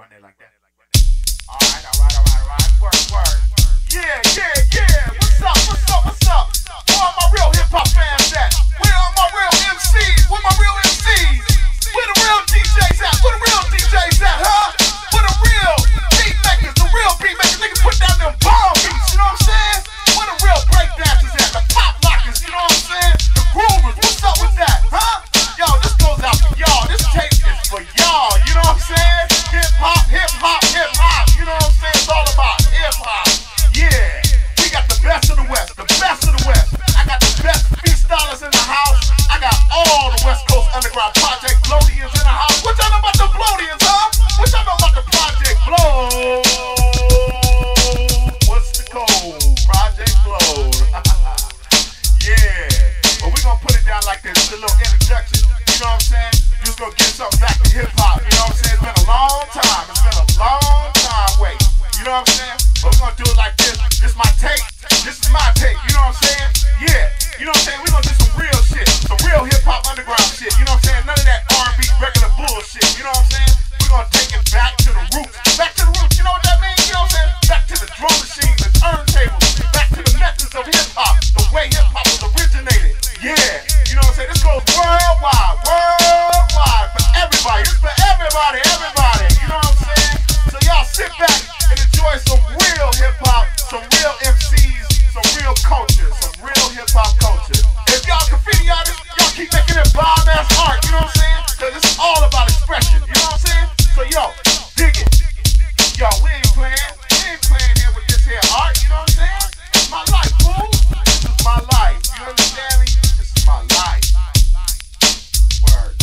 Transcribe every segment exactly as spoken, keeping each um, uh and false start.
Run it like that. Alright, alright, alright, alright. Word, word. Yeah, yeah, yeah. What's up, what's up, what's up? Where are my real hip hop fans at? Where are my real M Cs? Where my real M Cs? Where the real D Js at? Where the real D Js at, huh? Where the real beat makers, the real beat makers? Niggas put down them bomb beats, you know what I'm saying? Where the real break dancers at? The pop lockers, you know what I'm saying? The groovers, what's up with that, huh? Yo, this goes out for y'all. This tape is for y'all, you know what I'm saying? Hip hop, hip hop, hip hop, you know what I'm saying? It's all about hip hop. Yeah, we got the best of the West, the best of the West. I got the best freestylers in the house. I got all the West Coast Underground Project Bloatians in the house. What y'all know about the Bloatians, huh? What y'all know about the Project Blow? What's the code? Project Blow. Yeah, but we gonna put it down like this, a little introduction. You know what I'm saying? Just gonna get something back to hip hop. You know what I'm saying? It's been a long time. It's been a long time waiting. You know what I'm saying? But we're gonna do it like this. This is my take. This is my take. You know what I'm saying? Yeah. You know what I'm saying? We're gonna do some real shit. Some real hip hop underground shit. You know what I'm saying? None of that R and B regular bullshit. You know what I'm saying? We're gonna take it back to the roots. Back to the roots. You know what that means? You know what I'm saying? Back to the drum machine, the turntables. Back to the methods of hip hop. The way hip hop was originated. Yeah. You know what I'm saying? This goes worldwide. Worldwide. For everybody. It's for everybody. Everybody. You know what I'm saying? So y'all sit back and enjoy some real hip hop, some real M Cs, some real culture, some real hip hop culture. If y'all graffiti artists, y'all keep making it bomb ass art, you know what I'm saying? Cause it's all about expression, you know what I'm saying? So yo, dig it. Yo, we ain't playing, we ain't playing here with this here art, you know what I'm saying? This is my life, fool. This is my life, you understand me? This is my life. Word.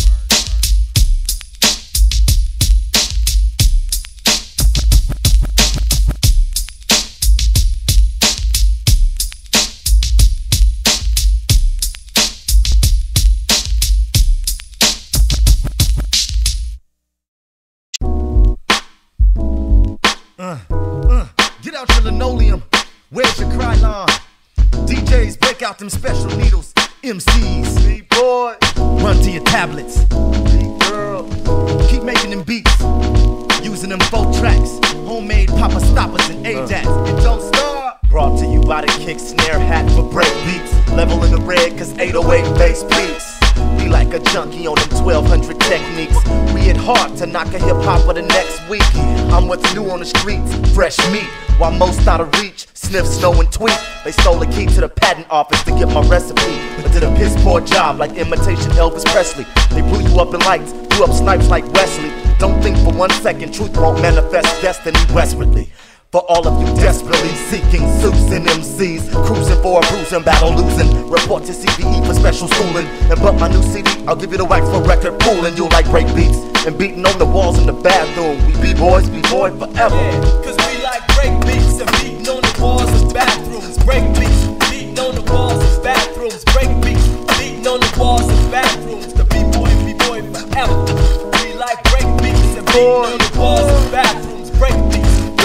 Uh, uh, get out your linoleum, where's your Krylon? D Js, break out them special needles. M Cs, B-boy, run to your tablets. B-girl, keep making them beats, using them folk tracks, homemade Papa Stoppers and A D A Cs. It don't stop. Brought to you by the kick snare hat for break beats. Level in the red cause eight oh eight bass beats. Be like a junkie on them twelve hundred techniques. We hit hard to knock a hip hopper the next week. I'm what's new on the streets, fresh meat. While most out of reach, sniff, snow, and tweet. They stole the key to the patent office to get my recipe, but did a piss poor job like imitation Elvis Presley. They blew you up in lights, blew up snipes like Wesley. Don't think for one second truth won't manifest destiny westwardly. For all of you desperately seeking suits and M Cs, cruising for a bruising, battle losing. Report to C B E for special schooling. And bump my new C D, I'll give you the wax for record pooling. You'll like break beats and beating on the walls in the bathroom. We B-boys, B-boy forever. Yeah, cause we like break beats and beating on the walls of bathrooms. Break beats, beating on the walls of bathrooms. Break beats, beating on the walls of bathrooms. The B-boy, B-boy forever. We like break beats and beating on the walls of bathrooms. Break beats.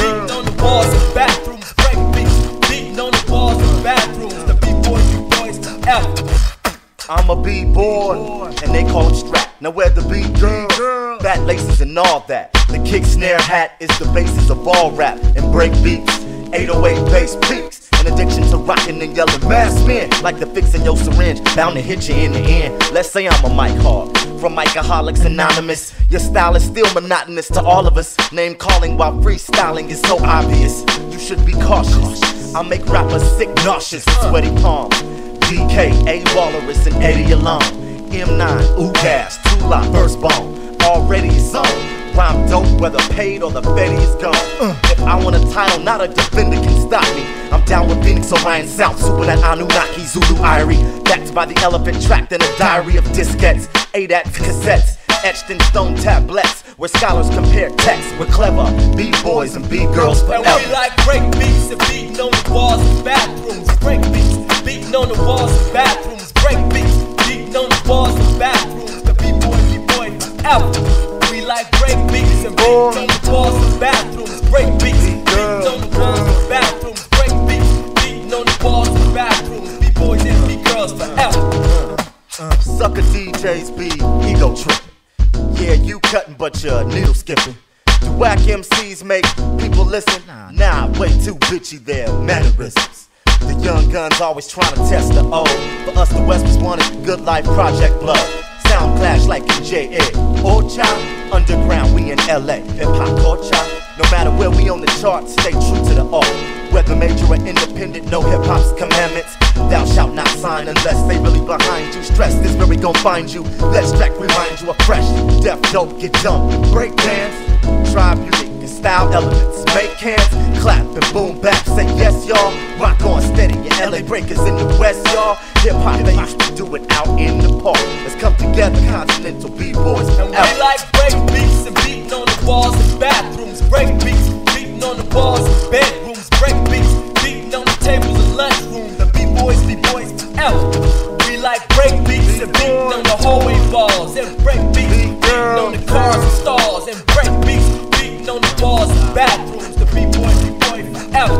Walls of bathrooms, break beats, beating on the walls of bathrooms. The B-boys, B-boys forever. I'm a B-boy, and they call him Strap. Now where the B-girl, fat laces and all that. The kick snare hat is the basis of all rap and break beats. eight oh eight bass peaks. An addiction to rockin' and yelling mass men, like the fix in your syringe, bound to hit you in the end. Let's say I'm a mic hog, from Micaholics Anonymous. Your style is still monotonous to all of us. Name calling while freestyling is so obvious. You should be cautious. I'll make rappers sick, nauseous, sweaty palms. D K, A Walrus, and Eddie Alone. M nine, Oogas, Two-Lot, First Bone. Already it's on. Rhyme dope, whether paid or the Betty is gone. Uh, if I want a title, not a defender can stop me. I'm down with Phoenix, Orion, South, Super, that Anunnaki, Zulu, Irie. Backed by the elephant trapped in a diary of diskettes. A D A Cs, cassettes, etched in stone tablets, where scholars compare texts with clever B-boys and B-girls forever. And we like break beats and beating on the walls of bathrooms. Break beats, beating on the walls of bathrooms. Break beats, beating on the walls of bathrooms. The B-boy, B-boy forever. We like break beats and beating on the walls of bathrooms. Break beats, beating on the walls of bathrooms. Break beats, beating on the walls of bathrooms. B-boys and B-girls forever. Uh, sucker D Js be ego tripping. Yeah, you cutting, but you're needle skipping. The whack M Cs make people listen. Nah, way too bitchy, their mannerisms. The young guns always trying to test the old. For us, the West was wanted the good life, Project Blood. Sound clash like in J A. Ocha, underground, we in L A. Hip hop culture. No matter where we on the charts, stay true to the art. Whether major or independent, no hip hop's commandments. Thou shalt not sign unless they really behind you. Stress this where we gon' find you. Let's track remind you afresh. Deaf dope, get dumped. Break dance, tribe unique and style elements. Make hands, clap and boom bap. Say yes, y'all. Rock on steady, your L A breakers in the West, y'all. Hip hop, they used to do it out in the park. Let's come together, continental b-boys. And we out. Like break beats and beating on the walls in bathrooms. Break beats, beating on the walls in bedrooms. Break beats, beating on the tables in lunchroom. The b-boys, b-boys forever. We like break beats and beating on the hallway walls. And break beats, beating on the cars and stalls. And break beats, beating on the walls in bathrooms. The b-boys, b-boys forever.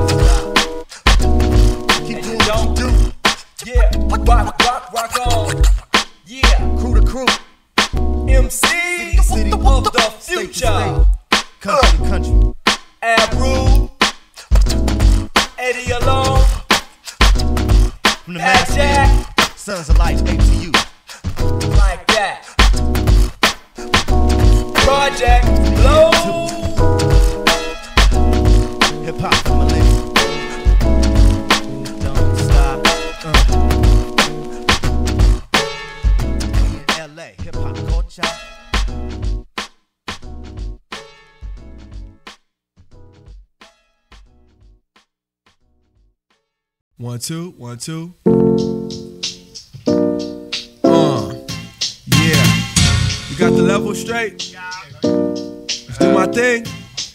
Keep doing what you do. Yeah, rock, rock, rock on. Yeah, crew to crew. M C city, city, of the future. State to state. Country to country. Abru, Eddie Alone, from the Fat Jack, Sons of Light, A T U. Like that. Project Blow. Hip hop from Malaysia. Don't stop. Uh. We in L A, hip hop culture. One, two, one, two. Uh, yeah. You got the level straight? Let's do my thing.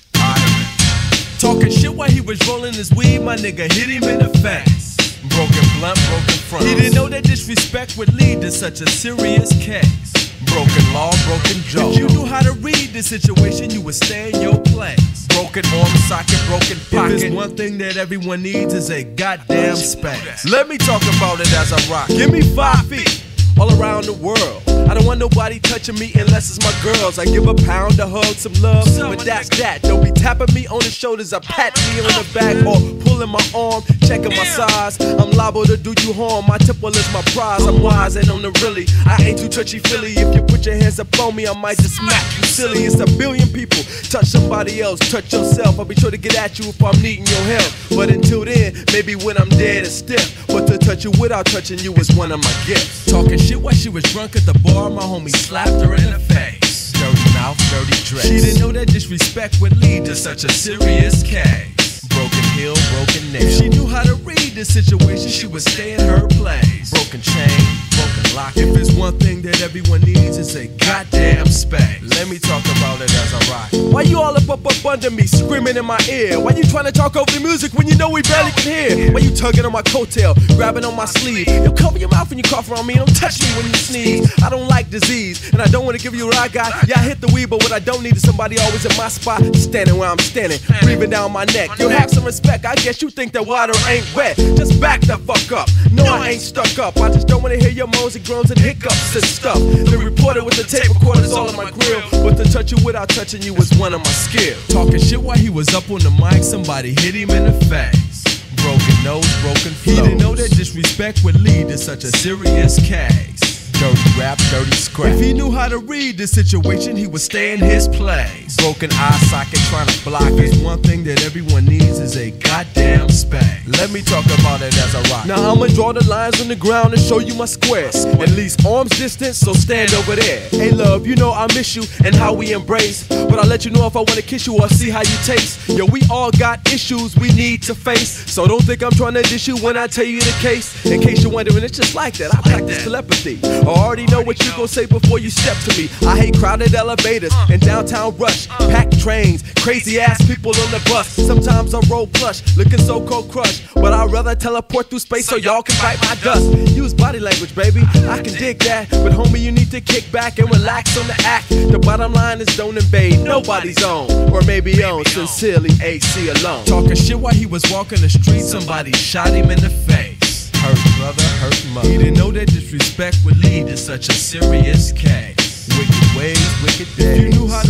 Talking shit while he was rolling his weed, my nigga hit him in the face. Broken blunt, broken front. He didn't know that disrespect would lead to such a serious case. Broken law, broken joke. If you knew how to read the situation, you would stay in your place. Broken arm socket, broken pocket. If there's one thing that everyone needs is a goddamn space. Let me talk about it as I rock. Give me five feet all around the world. I don't want nobody touching me unless it's my girls. I give a pound, a hug, some love, but that's that. Don't be tapping me on the shoulders, or pat me on the back, or pulling my arm, checking my size. I'm liable to do you harm. My temple is my prize. I'm wise and on the really. I ain't too touchy feely. If you put your hands up on me, I might just smack you silly. It's a billion people. Touch somebody else, touch yourself. I'll be sure to get at you if I'm needing your help. But until then, maybe when I'm dead and stiff. But to touch you without touching you is one of my gifts. Talking shit while she was drunk at the bar, my homie slapped her in the face. Dirty mouth, dirty dress. She didn't know that disrespect would lead to such a serious case. Broken heel, broken nail. If she knew how to read the situation, she would stay in her place. Broken chain, broken lock. If it's one thing that everyone needs, it's a goddamn space. Let me talk about it as I rock. Why you all up up up under me, screaming in my ear? Why you trying to talk over the music when you know we barely can hear? Why you tugging on my coattail, grabbing on my sleeve? You cover your mouth when you cough around me, don't touch me when you sneeze. I don't like disease, and I don't want to give you what I got. Yeah, I hit the weed, but what I don't need is somebody always in my spot, standing where I'm standing, breathing down my neck. You have some respect, I guess you think that water ain't wet. Just back the fuck up. No, I ain't stuck up. I just don't want to hear your moans and groans and hiccups and stuff. The reporter with the tape recorder's all in my grill, but to touch you without touching you was one of my skills. Talking shit while he was up on the mic, somebody hit him in the face. Broken nose, broken flow. He didn't know that disrespect would lead to such a serious case. Dirty rap, dirty scrap. If he knew how to read the situation, he would stay in his place. Broken eye socket trying to block it. One thing that everyone needs is a goddamn space. Let me talk about it as I rock. Now I'ma draw the lines on the ground and show you my squares. At least arm's distance, so stand over there. Hey love, you know I miss you and how we embrace, but I'll let you know if I wanna kiss you or see how you taste. Yo, we all got issues we need to face, so don't think I'm trying to dish you when I tell you the case. In case you're wondering, it's just like that. I practice telepathy. I already know what you gon' say before you step to me. I hate crowded elevators and downtown rush, packed trains, crazy ass people on the bus. Sometimes I roll plush, looking so cold crush, but I'd rather teleport through space so y'all can bite my dust. Use body language, baby, I can dig that, but homie, you need to kick back and relax on the act. The bottom line is don't invade nobody's own, or maybe own. Sincerely, A C alone. Talking shit while he was walking the street, somebody shot him in the face. Hurt brother, hurt mother. He didn't know that disrespect would lead to such a serious case. Wicked ways, wicked days. If you knew how to read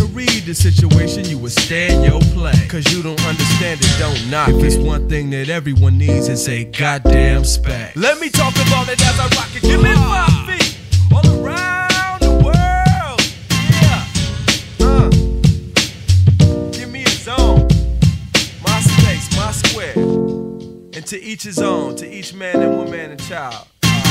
the situation, you would stand your play. Cause you don't understand it, don't knock it. It's one thing that everyone needs is a goddamn spec. Let me talk about it as I rock it. Give me five feet all around the world. Yeah. Uh. Give me a zone. My space, my square. And to each his own, to each man and woman and child.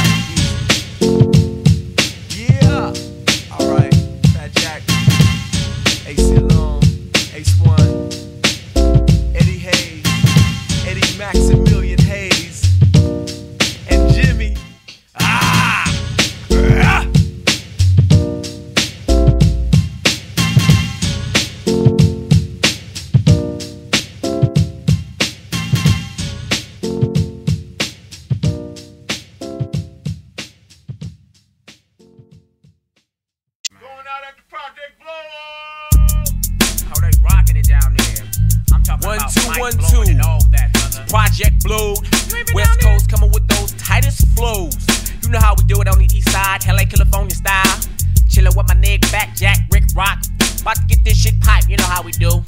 Yeah. Alright. Fat Jack. A C Long. Ace One. Eddie Hayes. Eddie Maximilian Hayes. And Jimmy. Ah! Ah! One, two, Project Blue, West Coast coming with those tightest flows. You know how we do it on the east side, L A California style. Chillin' with my nigga Fat Jack, Rick Rock. About to get this shit pipe, you know how we do.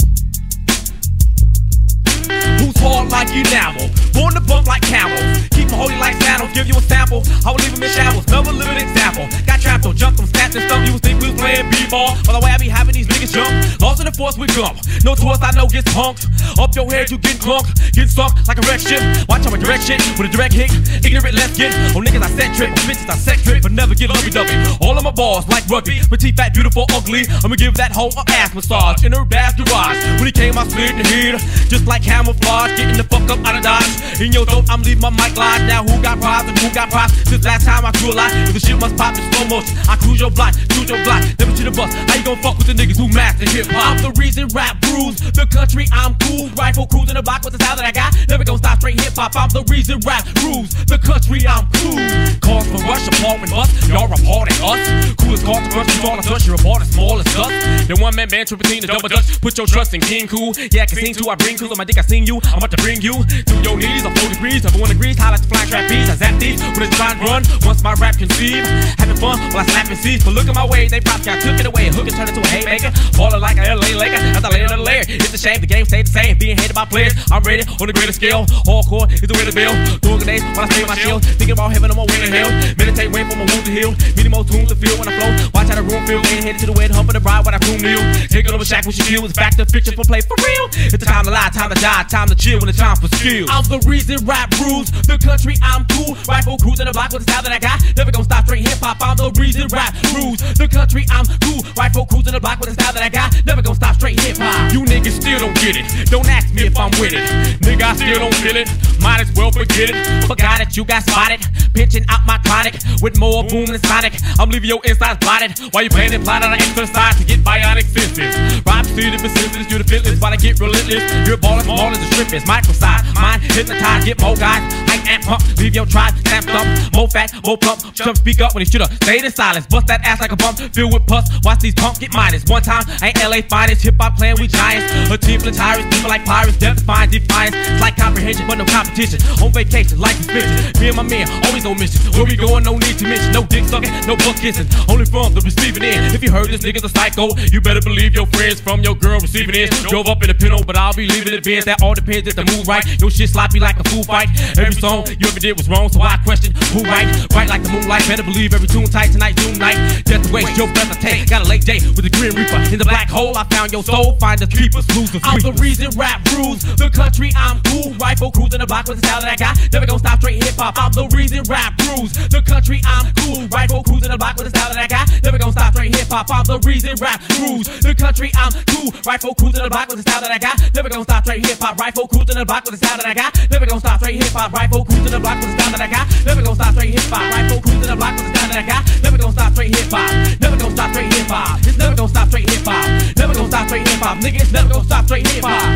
Who's hard like enamel, born to bump like camels. Keep them holy like saddles, give you a sample. I will leave them in shambles, never live an example. Got trapped on, jumped them, snapped and stuff. You would think we was playing b-ball. By the way, I be having these niggas jump. Lost in the force with gump. No to us, I know gets punked. Up your head, you get clunked. Get sunk like a wreck ship. Watch out my direction with a direct hit. Ignorant left get. On niggas I set trick, bitches I set trick, but never get lovey-dovey. All of my balls like rugby. Petite, fat, beautiful, ugly. I'ma give that hoe a ass massage in her bath garage. When he came, I slid in the head. Just like camouflage, getting the fuck up out of dodge. In your throat, I'm leaving my mic live. Now who got props and who got props? Since last time I grew a lot, if the shit must pop in slow motion. I cruise your block, cruise your block, never to the bus. How you gon' fuck with the niggas who master hip hop? I'm the reason rap rules the country. I'm cool, rifle cruising the block with the style that I got. Never gon' stop straight hip hop. I'm the reason rap rules the country. I'm cool. Cause for rush, apart and bust. Y'all reporting us. Coolest cause to rush, small as us. You report as small as us. The one man band tripping the double dutch. Put your trust in King Cool. Yeah, I can sing too. I bring cool on my dick. I sing you. I'm about to bring you to your knees. I'm four degrees, number one degrees. Holla at the flying trapeze. I zap these when it's trying to run. Once my rap conceive, having fun while I slap and seize. But look at my way, they probably got took it away. Hook and turn it to a haymaker. Ballin' like a L A Laker. As I lay on the layer, it's a shame the game stayed the same. Being hated by players, I'm ready on the greater scale. Hardcore is the way to build. Doing grenades while I stay my shield. Thinking about heaven on my way to hell. Meditate, wait for my wounds to heal. Many more tunes to feel when I flow. Watch how the room feel. Ain't headed to the wedding, humping the bride when I crew kneel. Taking over shack when she feel. It's back to fiction for play for real. It's the time to lie, time to die, time to chill when it's time for skill. I'm the reason rap rules the country. I'm cool. Rifle cruising the block with the style that I got. Never gon' stop straight hip hop. I'm the reason rap rules the country. I'm cool. Rifle cruising the block with the style that I got. Never gon' stop straight hip hop. You niggas still don't get it. Don't ask me if I'm with it. Nigga, I still don't feel it. Might as well forget it. Forgot it, you got spotted. Pinching out my chronic with more boom than Sonic. I'm leaving your insides blotted while you playing and plotting on exercise to get bionic senses. Rhyme student persistence, you the fitness while I get relentless. You're ballin' small as a strip is microside. Mine hypnotized, get more guys. Hype and pump, leave your tribe, snap stump. More fat, more plump. Jump, speak up when he shoulda stayed in silence. Bust that ass like a bump, filled with pus. Watch these punks get minus. One time, ain't L A finest. Hip hop playing, we giants. A team full of tyrants, people like pirates. Death defying defiance. It's like comprehension, but no competition. On vacation, like suspension. Me and my man, always on mission. Where we going, no need to mention. No dick sucking, no butt kissing. Only from the receiving end. If you heard this nigga's a psycho, you better believe your friends from your girl receiving it. Drove up in a pinto, but I'll be leaving it bent. That all depends if the move right. Your shit sloppy like a fool fight. Every song you ever did was wrong, so I question who right. Right like the moonlight, better believe every tune tight tonight, June night. Just to waste your breath I take. Got a late day with the Grim Reaper. In the black hole, I found your soul. Find the keepers, losers. I'm the reason rap rules the country. I'm cool. Rifle cruising the block with the style that I got. Never gon' stop straight hip hop. I'm the reason rap rules the country. I'm cool. Rifle cruising the block with the style that I got. Never gon' stop straight hip hop. I'm the reason rap rules the country. I'm cool. Rifle cruising the block with the style that I got. Never gon' stop straight hip hop. Rifle cruising the block with the style that I got. Never gon' stop straight hip hop. Rifle cruising the block with the style that I got. Never gon' stop straight hip hop. Rifle cruising the block with the style that I got. Never gon' stop straight hip hop. Never gon' stop straight hip hop. It's never gon' stop straight hip hop. Never gon' stop straight hip hop. Nigga, it's never gon' stop straight hip hop.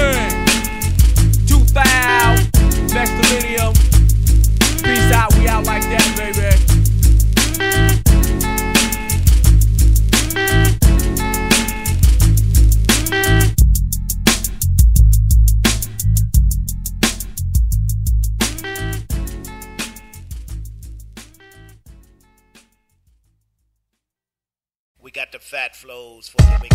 two thousand, next millennium. Peace out, we out like that, baby. We got the fat flows for you. We got the fat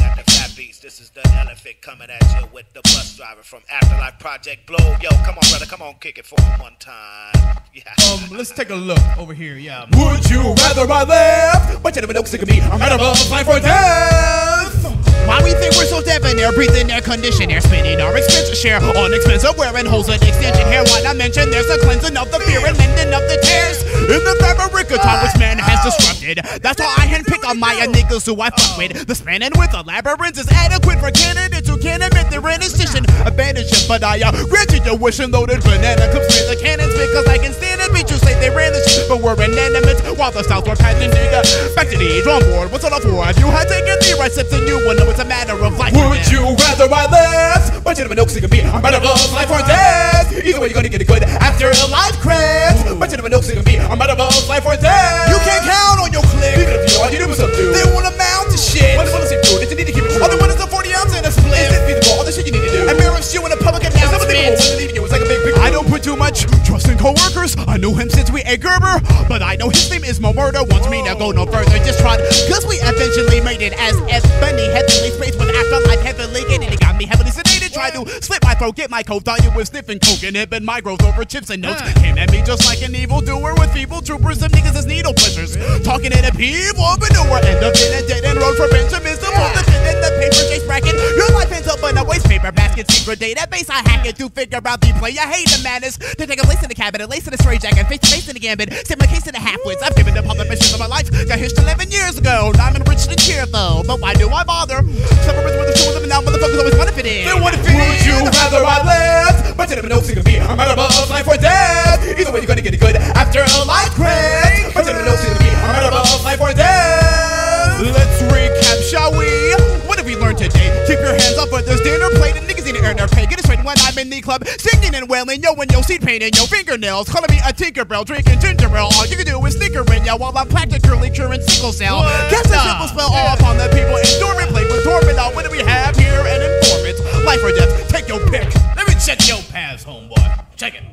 rap beats. This is the elephant coming at you with the bus driver from Afterlife Project Blow. Yo, come on, brother, come on, kick it for him one time. Yeah. Um, let's take a look over here. Yeah. Would you rather I left? But you never know, sick of me. I'm out of a life or death. Why we think we're so debonair, breathing air conditioner, spending our expensive share on expensive wearing holes with extension hair. Why not mention there's a cleansing of the fear and mending of the tears in the fabric of time which man has disrupted. That's why I handpick on my niggas who I fuck with. The spanning with the labyrinth is adequate for candidates who can't admit their indecision. Abandoned shit, but I uh, granted your wish and loaded banana clips with the cannons because I can stand and beat you say they ran the shit, but we're inanimate while the South were passing nigga. Back to the drum board, what's on the floor? You had taken the right steps and you would know it's a matter of life. Would you rather I left? But you never know, sick of me. I'm out of a life or death. Either way, you're gonna get it good after a life crash. But you never know, sick of me. I'm out of a life or death. You can't count on your clique. Even if you all you do is subdue. They won't amount to shit. What the fuck is it do? That you need to keep it true. All they want is a forty ounce and a split. Is it feasible? All the shit you need to do. And mirror you in a public announcement. It's like a big picture. I don't put too much trust in co-workers. I knew him since we ate Gerber, but I know his name is Mo Murder. Wants me to go no further. Just tried, cause we eventually made it as F Bunny heavenly space with Afterlife heavily getting. It got me heavily sedated. Tried to slit my throat, get my coat. Thought you was sniffing coke and hipping my growth over chips and notes. Came at me just like an evil doer with feeble troopers of niggas as needle pushers. Talking in a people manure. End up in a dead end road for Benjamin's to pull the pin in the paper chase bracket. Your life ends up in a waste paper basket. Secret database I hack it to figure out the play. I hate the madness to take a place in the cabinet, lace in a straight jacket, face to face in the gambit. Sit my case in the half-wits. I've given up all the missions of my life. Got hitched eleven years ago. Now I'm enriched and cheerful. But why do I bother? Separate with the show them now, motherfuckers always wanna fit in. They wanna fit in. Would you rather I left? But you never know, sick of me. I'm out of a life or death. Either way, you're gonna get it good after a life crash. But you never know, sick of me. I'm out of a life or death. Let's recap, shall we? What have we learned today? Keep your hands up with this dinner plate and niggas need to earn their pay. Get it straight when I'm in the club, singing and wailing, yo, and yo, seed pain in your fingernails. Calling me a Tinkerbell, drinking ginger ale. All you can do is snickering, yo, while I'm practically curing sickle cell. Cast a simple spell all upon the people in dormant play with dormant. Now, what do we have here? An informant. Life or death, take your pick. Let me check your pass, homeboy. Check it.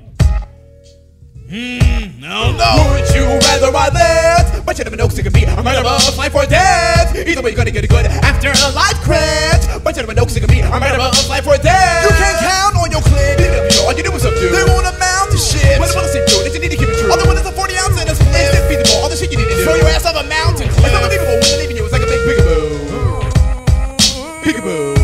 Hmm, no, no. Would you rather I left? But you never know, sick of me. I'm out of a life or death. Either way, you're gonna get it good after a life crash. But you never know, sick of me. I'm out of a life or death. You can't count on your clique. Even if you know all you do is subdue. They won't amount to shit. What about the same dude? You need to keep it true. All they want is a forty ounce and a split. Is it feasible? All the shit you need to do. Throw your ass off a mountain cliff. It's unbelievable when they're leaving you. It's like a big peekaboo. Peekaboo.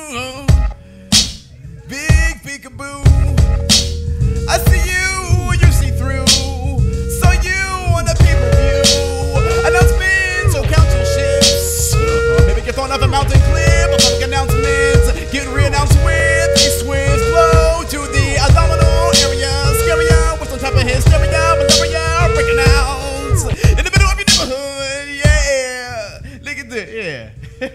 Big peekaboo. I see you. You see through. So you on the pay-per-view. Announcement, so count your ships. Or maybe get thrown off a mountain cliff. Public announcements. Get re-announced with a swift flow to the abdominal area. Scarier. What's on top of hysteria? Malaria. Breaking out. In the middle of your neighborhood. Yeah. Look at this. Yeah.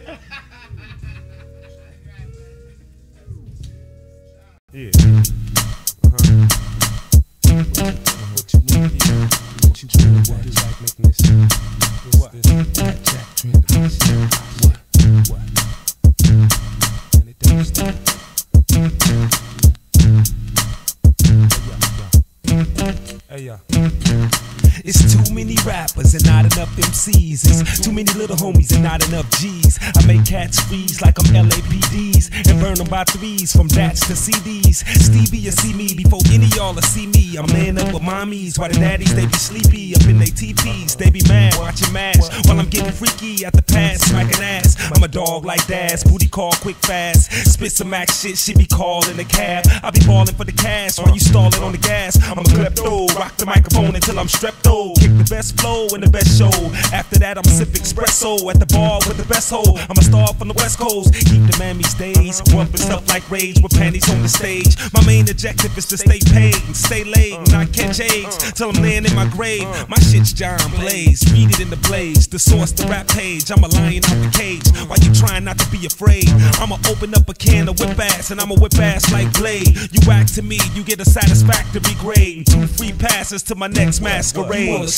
Yeah. Uh-huh. What you want here? What you doing? What is like making this? What? Jack, Jack, drink this. What? What? And it doesn't stop. Hey, yo. It's too many rappers and not enough M Cs. It's too many little homies and not enough G's. I make cats freeze like I'm L A P Ds and burn them by threes from dats to C Ds. Stevie, you see me before any of y'all will see me. I'm laying up with mommies while the daddies, they be sleepy up in they T Ps. They be mad watching mash while I'm getting freaky at the pass, smacking ass. I'm a dog like Daz, booty call quick fast. Spit some max shit, she be calling the cab. I be balling for the cash while you stalling on the gas. I'm a klepto, rock the microphone until I'm strepto. Kick the best flow and the best show. After that, I'm a sip espresso at the bar with the best hoe. I'm a star from the West Coast. Keep the mammies days. Rough and stuff like rage with panties on the stage. My main objective is to stay paid and stay late and not catch AIDS till I'm laying in my grave. My shit's John Blaze. Read it in the blaze. The source, the rap page. I'm a lion out the cage. Why you trying not to be afraid? I'ma open up a can of whip ass and I'ma whip ass like Blade. You act to me, you get a satisfactory grade. And two free passes to my next masquerade.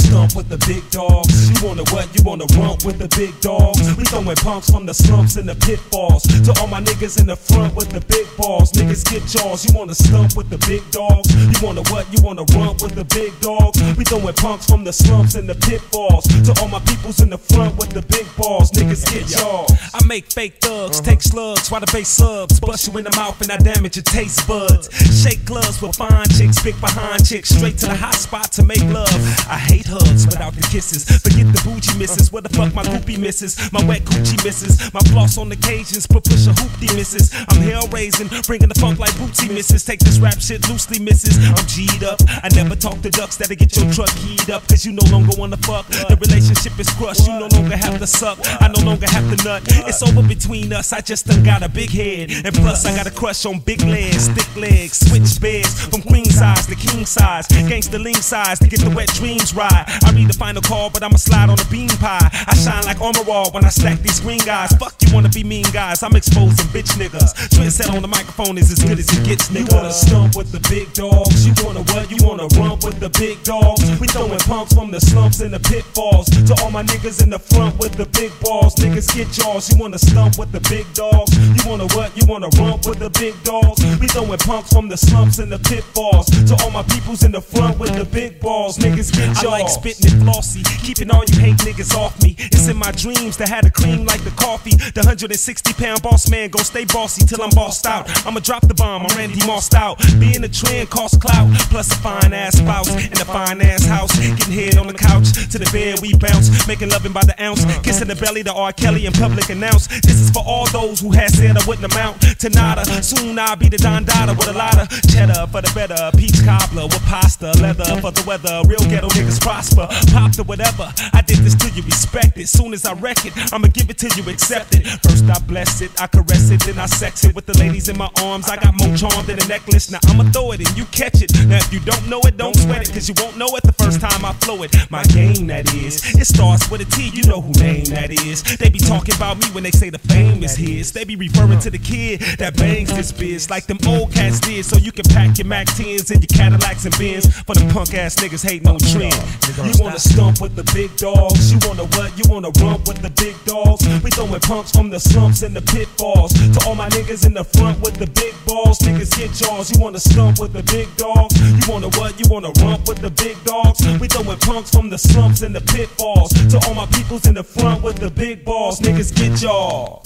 stump with the big dogs. You wanna what? You wanna rump with the big dogs. We throwing punks from the slumps and the pitfalls. To all my niggas in the front with the big balls. Niggas get jaws. You wanna stump with the big dogs. You wanna what? You wanna rump with the big dogs. We throwing punks from the slumps and the pitfalls. To all my peoples in the front with the big balls. Niggas get jaws. I make fake thugs, take slugs, while the bass subs. Bust you in the mouth and I damage your taste buds. Shake gloves with fine chicks, big behind chicks. Straight to the hot spot to make love. I hate hugs without the kisses. Forget the bougie misses. Where the fuck my groupie misses? My wet coochie misses. My floss on occasions, put push a hoopty misses. I'm hell raising, bringing the funk like bootsy misses. Take this rap shit loosely misses. I'm G'd up. I never talk to ducks that'll get your truck keyed up. Cause you no longer wanna fuck. The relationship is crushed. You no longer have to suck. I no longer have to nut. It's over between us. I just done got a big head. And plus I got a crush on big legs, thick legs, switch beds from queen size to king size. Gangsta lean size to get the wet dreams ride. I read the final call, but I'ma slide on a bean pie. I shine like armor all when I stack these green guys. Fuck you wanna be mean guys. I'm exposing bitch niggas. Trent set on the microphone is as good as it gets, nigga. You wanna stump with the big dogs. You wanna what? You wanna rump with the big dogs. We throwing punks from the slumps and the pitfalls. To all my niggas in the front with the big balls. Niggas get jaws. You wanna stump with the big dogs. You wanna what? You wanna rump with the big dogs. We throwing punks from the slumps and the pitfalls. To all my peoples in the front with the big balls. Niggas get jaws. I like spitting it flossy, keeping all you hate niggas off me. It's in my dreams to have the cream like the coffee. The one hundred sixty pound boss man gon' stay bossy till I'm bossed out. I'ma drop the bomb, I'm Randy Mossed out. Being a trend costs clout, plus a fine ass spouse in a fine ass house. Getting head on the couch, to the bed we bounce. Making loving by the ounce, kissing the belly to R. Kelly in public announce. This is for all those who had said I wouldn't amount to nada. Soon I'll be the Don Dada with a lot of cheddar for the better. Peach cobbler with pasta, leather for the weather. Real ghetto niggas prosper, pop to whatever. I did this till you respect it. Soon as I wreck it, I'ma give it till you accept it. First I bless it, I caress it, then I sex it with the ladies in my arms. I got more charm than a necklace. Now I'ma throw it and you catch it. Now if you don't know it, don't sweat it, cause you won't know it the first time I flow it. My game that is, it starts with a T, you know who name that is. They be talking about me when they say the fame is his. They be referring to the kid that bangs this biz like them old cats did. So you can pack your Mac tens and your Cadillacs and Benz for them punk ass niggas hating on trend. You wanna stump with the big dogs. You wanna what? You wanna rump with the big dogs. We throwing punks from the slumps and the pitfalls. To all my niggas in the front with the big balls. Niggas get jaws. You wanna stump with the big dogs. You wanna what? You wanna rump with the big dogs. We throwing punks from the slumps and the pitfalls. To all my peoples in the front with the big balls. Niggas get jaws.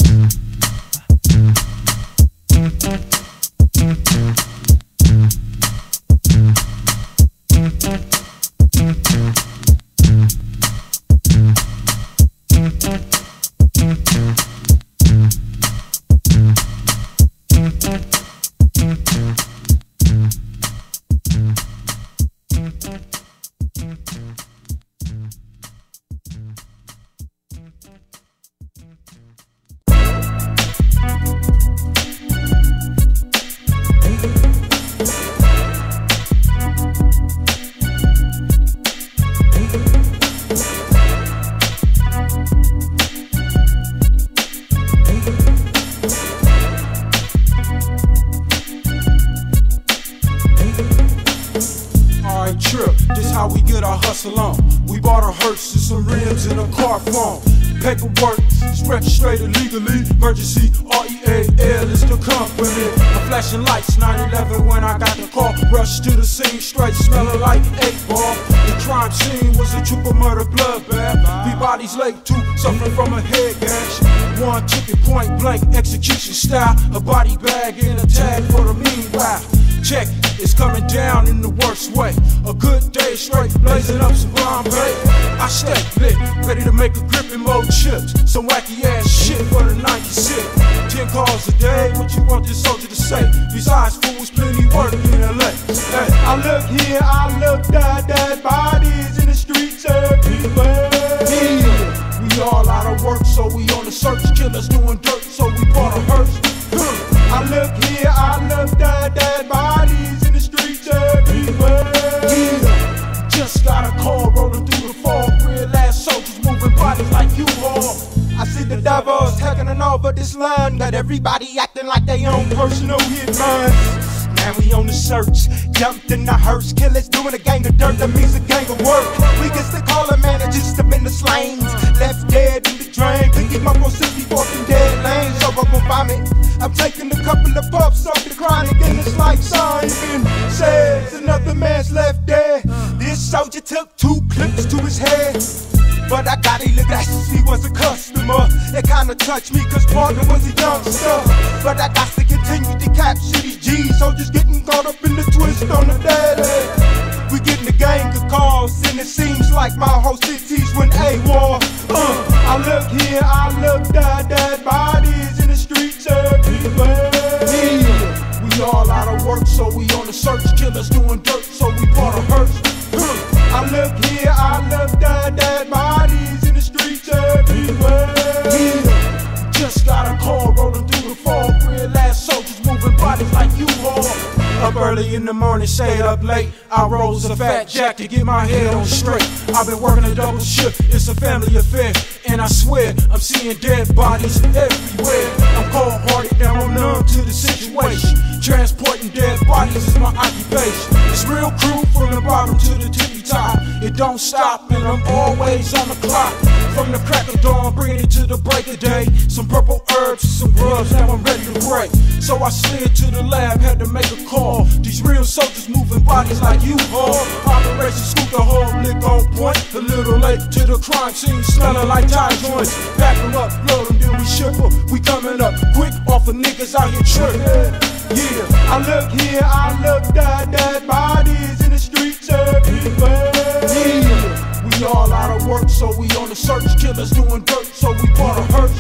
Paperwork, registered legally. Emergency, R E A L is the company. I'm flashing lights, nine eleven when I got the call. Rush to the scene, straight smelling like eight ball. The crime scene was a triple murder bloodbath. Three bodies laid, two suffering from a head gash. One ticket point blank, execution style. A body bag and a tag for the meanwhile. Check, it's coming down in the worst way. A good day straight, blazing up some Bombay. I stay lit, ready to make a grip and more chips. Some wacky ass shit for the ninety-six. Ten calls a day, what you want this soldier to say? Besides fools, plenty work in L A. Hey, I look here, I look there, dead bodies in the streets everywhere. Yeah, we all out of work, so we on the search. Killers doing dirt, so we bought a hearse. I look here, I look there, dead bodies in the streets everywhere. Yeah, just got a call rolling through the fog. Real ass soldiers moving bodies like you all. I see the devils taking an over this line. Got everybody acting like they own personal hitmans. and we on the search. Jumped in the hearse, killers doing a gang of dirt, that means a gang of work. We get to call a man and just step in the lanes. Left dead in the drain, pick him up on sixty-fourth and dead lanes. So I'm gon' vomit. I'm taking a couple of puffs off the chronic, and it's like Simon says, another man's left dead. This soldier took two clips to his head. But I got illegal glasses, he was a customer. It kinda touched me cause partner was a youngster. But I got to continue to capture these G's. Soldiers getting caught up in the twist on the daily. We getting a gang of calls, and it seems like my whole city's went AWOL. Uh, I look here, I look there, dead bodies in the streets everywhere. Yeah, we all out of work, so we on the search. Killers doing dirt, so we part of hearse. Uh, I look here, I look there, dead bodies in the streets everywhere. Yeah, just got a call rolling through the fog. Real ass soldiers moving bodies like you all. Up early in the morning, stayed up late. I rose a fat jack to get my head on straight. I've been working a double shift, it's a family affair. And I swear, I'm seeing dead bodies everywhere. I'm cold-hearted, now I'm numb to the situation. Transporting dead bodies is my occupation. It's real crew from the bottom to the tippy top. It don't stop, and I'm always on the clock. From the crack of dawn, bringing it to the break of day. Some purple herbs, some grubs, now I'm ready to break. So I slid to the lab, had to make a call. These real soldiers moving bodies like you haul. Operation Scoop the whole lick on point. A little late to the crime scene, smelling like tie joints. Pack them up, load them, then we ship them. We coming up quick off of niggas out here tripping. Yeah, I look here, I look there, dead bodies in the streets everywhere. Yeah, we all out of work, so we on the search. Killers doing dirt, so we part of hearse.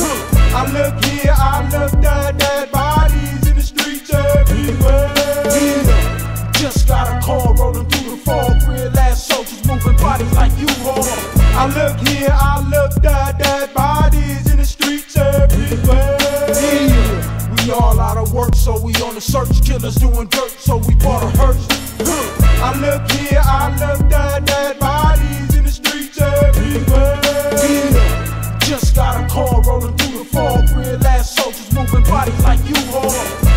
I look here, I look there, dead bodies in the streets everywhere. Yeah, just got a call rolling through the fog. Real ass soldiers moving bodies like you all. I look here, I look there, dead bodies in the streets everywhere. Yeah, we all out of work, so we on the search. Killers doing dirt, so we part of hearse. I look here, I look there, dead bodies in the streets everywhere. Yeah, just got a call rolling through the fog. Real ass soldiers moving bodies like you all.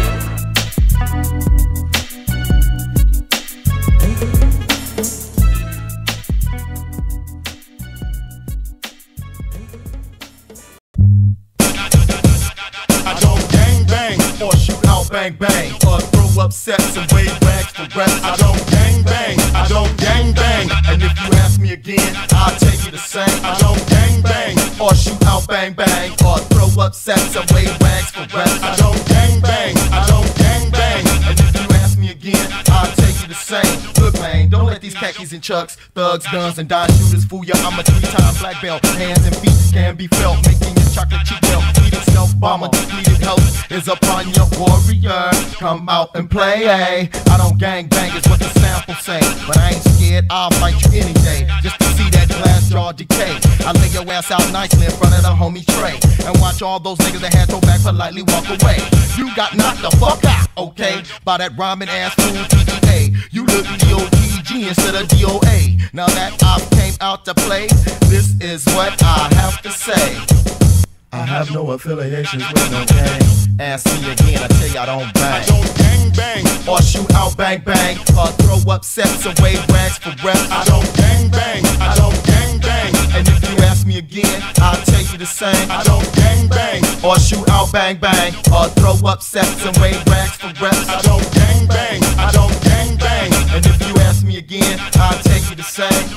I don't gang bang or shoot out bang bang or throw up sets and wave rags for reps. I don't gang bang, I don't gang bang, and if you ask me again, I'll tell you the same. I don't gang bang or shoot out bang bang or throw up sets and wave rags for reps. I don't gang bang, I don't gang bang, and if you ask me again, I'll tell you the same. Look, man, don't let these khakis and chucks, thugs, guns, and dime shooters fool you. I'm a three-time black belt, hands and feet can be felt, making your chocolate cheek melt. Eating self-bomber, depleted health is upon your warrior. Come out and play, eh? I don't gang bang is what the sample say, but I ain't scared, I'll fight you any day, just to see that glass jaw decay. I lay your ass out nicely in front of the homie Trey, and watch all those niggas that had to back politely walk away. You got knocked the fuck out, okay, by that rhyming ass fool T E A. You look D O T G instead of D O A. Now that I came out to play, this is what I have to say. I have no affiliations with no gang. Ask me again, I tell you I don't bang. I don't gang bang or shoot out bang bang or throw up sets and wave rags for reps. I don't gang bang, I don't gang bang, and if you ask me again, I'll tell you the same. I don't gang bang or shoot out bang bang or throw up sets and wave rags for reps. I don't gang bang, I don't gang bang, and if you ask me again, I'll tell you the same.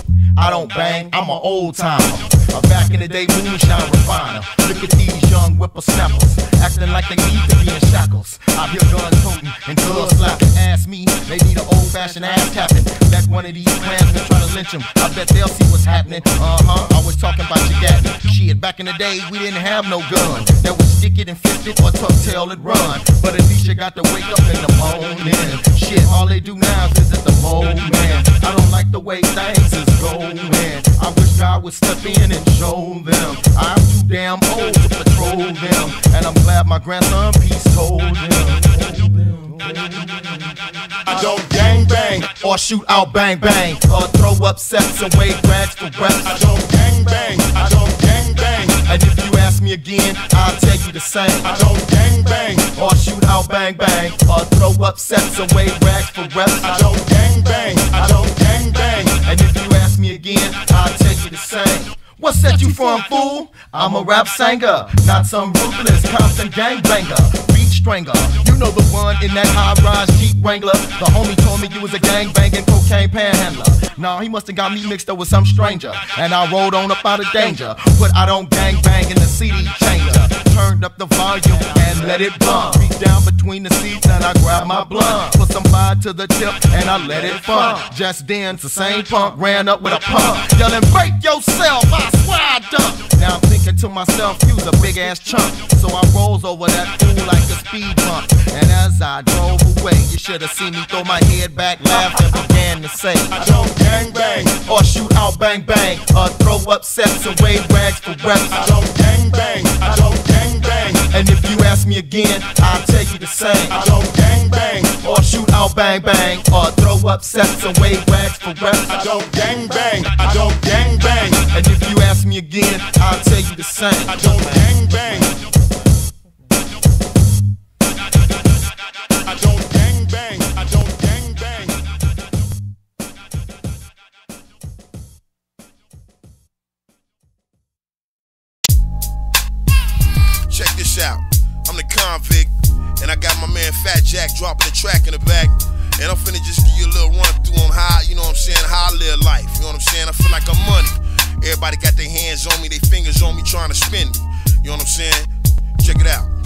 I don't bang, I'm an old timer, a back in the day moonshine refiner. Look at these young whippersnappers, acting like they need to be in shackles. I hear gun toting and glove slapping. Ask me, they need an old fashioned ass tapping. That one of these clansmen trying to lynch them, I bet they'll see what's happening. Uh-huh, I was talking about your gat. Shit, back in the day, we didn't have no gun that would stick it and fist it or tuck tail and run. But at least you got to wake up in the morning. Shit, all they do now is visit the moment. I don't like the way things is going. I wish God would step in and show them. I'm too damn old to patrol them, and I'm glad my grandson Peace told them. I don't gang bang or shoot out bang bang or throw up sets and wave rags for reps. I don't gang bang, I don't gang bang, and if you ask me again, I'll tell you the same. I don't gang bang, or shoot out bang bang, or throw up sets away rags for reps. I don't gang bang, I don't gang bang. And if you ask me again, I'll tell you the same. What set you from, fool? I'm a rap singer, not some ruthless, constant gangbanger, beat stringer. You know the one in that high-rise Jeep Wrangler. The homie told me you was a gangbanging cocaine panhandler. Nah, he must've got me mixed up with some stranger, and I rolled on up out of danger. But I don't gangbang in the C D changer. Turned up the volume and let it bump. Reach down between the seats and I grab my blunt. Put some fire to the tip and I let it fun. Just then, the same punk ran up with a pump, yelling, break yourself, I swear I dump. Now I'm thinking to myself, you's a big ass chump. So I rolls over that fool like a speed bump. And as I drove away, you should have seen me throw my head back, laugh, and began to say, I don't gang bang, or shoot out bang bang, or throw up sets and wave rags for reps. I don't gang bang, I don't gang bang. And if you ask me again, I'll tell you the same. I don't gang bang, or shoot out bang bang, or throw up sets and wave rags for reps. I don't gang bang, I don't gang bang. And if you ask me again, I'll tell you the same. I don't gang bang. I don't gang bang. I don't gang bang. Check this out. I'm the convict, and I got my man Fat Jack dropping the track in the back. And I'm finna just give you a little run through on how, you know what I'm saying, how I live life. You know what I'm saying? I feel like I'm money. Everybody got their hands on me, their fingers on me, trying to spin me. You know what I'm saying? Check it out.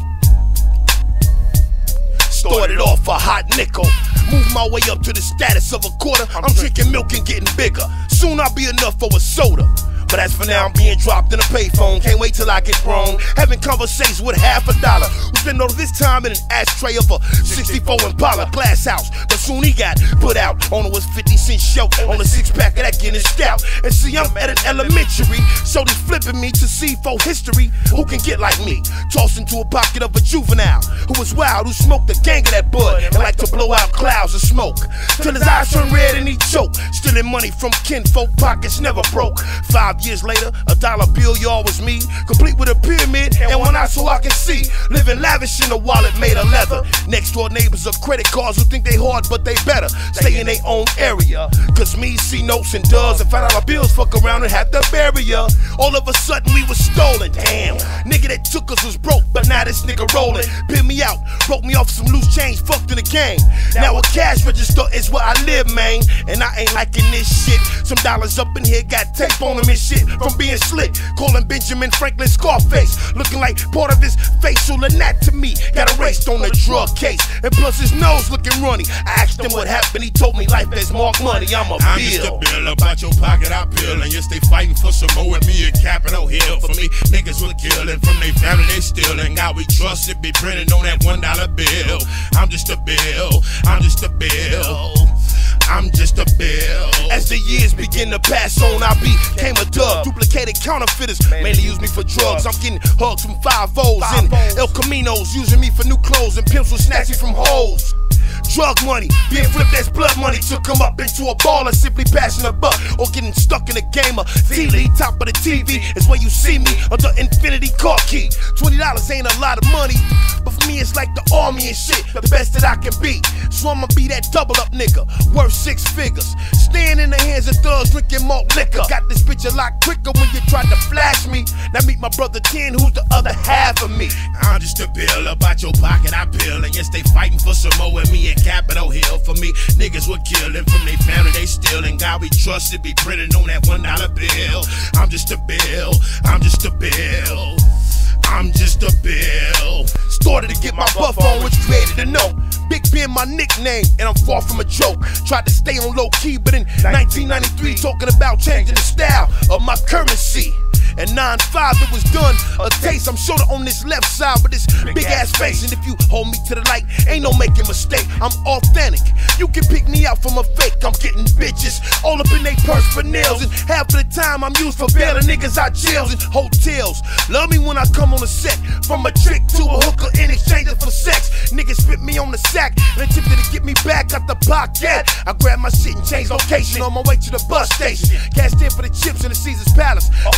Started off a hot nickel, moved my way up to the status of a quarter. I'm drinking milk and getting bigger. Soon I'll be enough for a soda. But as for now, I'm being dropped in a payphone. Can't wait till I get grown. Having conversations with half a dollar. Who spent all this time in an ashtray of a sixty-four Impala glass house. But soon he got put out on a fifty cent show on a six pack of that Guinness stout. And see, I'm at an elementary, so they flipping me to C four history. Who can get like me? Tossed into a pocket of a juvenile who was wild, who smoked a gang of that bud and like to blow out clouds of smoke till his eyes turn red and he choke. Stealing money from kinfolk pockets never broke. Five years later, a dollar bill, y'all was me, complete with a pyramid and one eye so I can see. Living lavish in a wallet made of leather. Next door neighbors are credit cards who think they hard but they better stay in their own area. Cause me see notes and dubs and five dollar bills, fuck around and have to bury ya. All of a sudden we was stolen. Damn, nigga that took us was broke, but now this nigga rolling. Pin me out, broke me off some loose change, fucked in the game. Now a cash register is where I live, man. And I ain't liking this shit. Some dollars up in here got tape on them and shit from being slick. Calling Benjamin Franklin Scarface, looking like part of his facial anatomy got erased on the drug case. And plus his nose looking runny. I asked him what happened, he told me life is marked money. I'm a I'm bill. just a bill about your pocket, I peel. And yes, they fighting for some more with me at Capitol Hill. For me, niggas were killing from their family, they stealing. God we trust it, be printed on that one dollar bill. I'm just a bill, I'm just a bill, I'm just a bill. As the years begin to pass on, I became a dub. Duplicated counterfeiters mainly use me for drugs. I'm getting hugs from five O's and El Caminos, using me for new clothes and pimps will snatch me from hoes. Drug money, being flipped as blood money to come up into a baller, simply passing a buck or getting stuck in a game of T-League. Top of the T V is where you see me under infinity car key. Twenty dollars ain't a lot of money, but for me it's like the army and shit, the best that I can be. So I'ma be that double up nigga, worth six figures, staying in the hands of thugs, drinking malt liquor. Got this bitch a lot quicker when you tried to flash me. Now meet my brother Ten, who's the other half of me. I'm just a bill about your pocket, I peel. And yes, they fighting for some more with me at Capitol Hill. For me, niggas were killing from their family, they stealing. God we trust it, be printed on that one dollar bill. I'm just a bill, I'm just a bill, I'm just a bill. Started to get my buff on, which created a note. Big Ben my nickname, and I'm far from a joke. Tried to stay on low key, but in nineteen ninety-three, talking about changing the style of my currency. And nine five it was done, a taste. I'm shoulder on this left side with this big ass face. And if you hold me to the light, ain't no making mistake. I'm authentic, you can pick me out from a fake. I'm getting bitches all up in they purse for nails. And half of the time I'm used for bailing niggas out jails and hotels. Love me when I come on the set, from a trick to a hooker in exchange for sex. Niggas spit me on the sack and attempted to get me back out the pocket. I grabbed my shit and changed location on my way to the bus station. Cashed in for the chips in the Caesar's Palace, an O G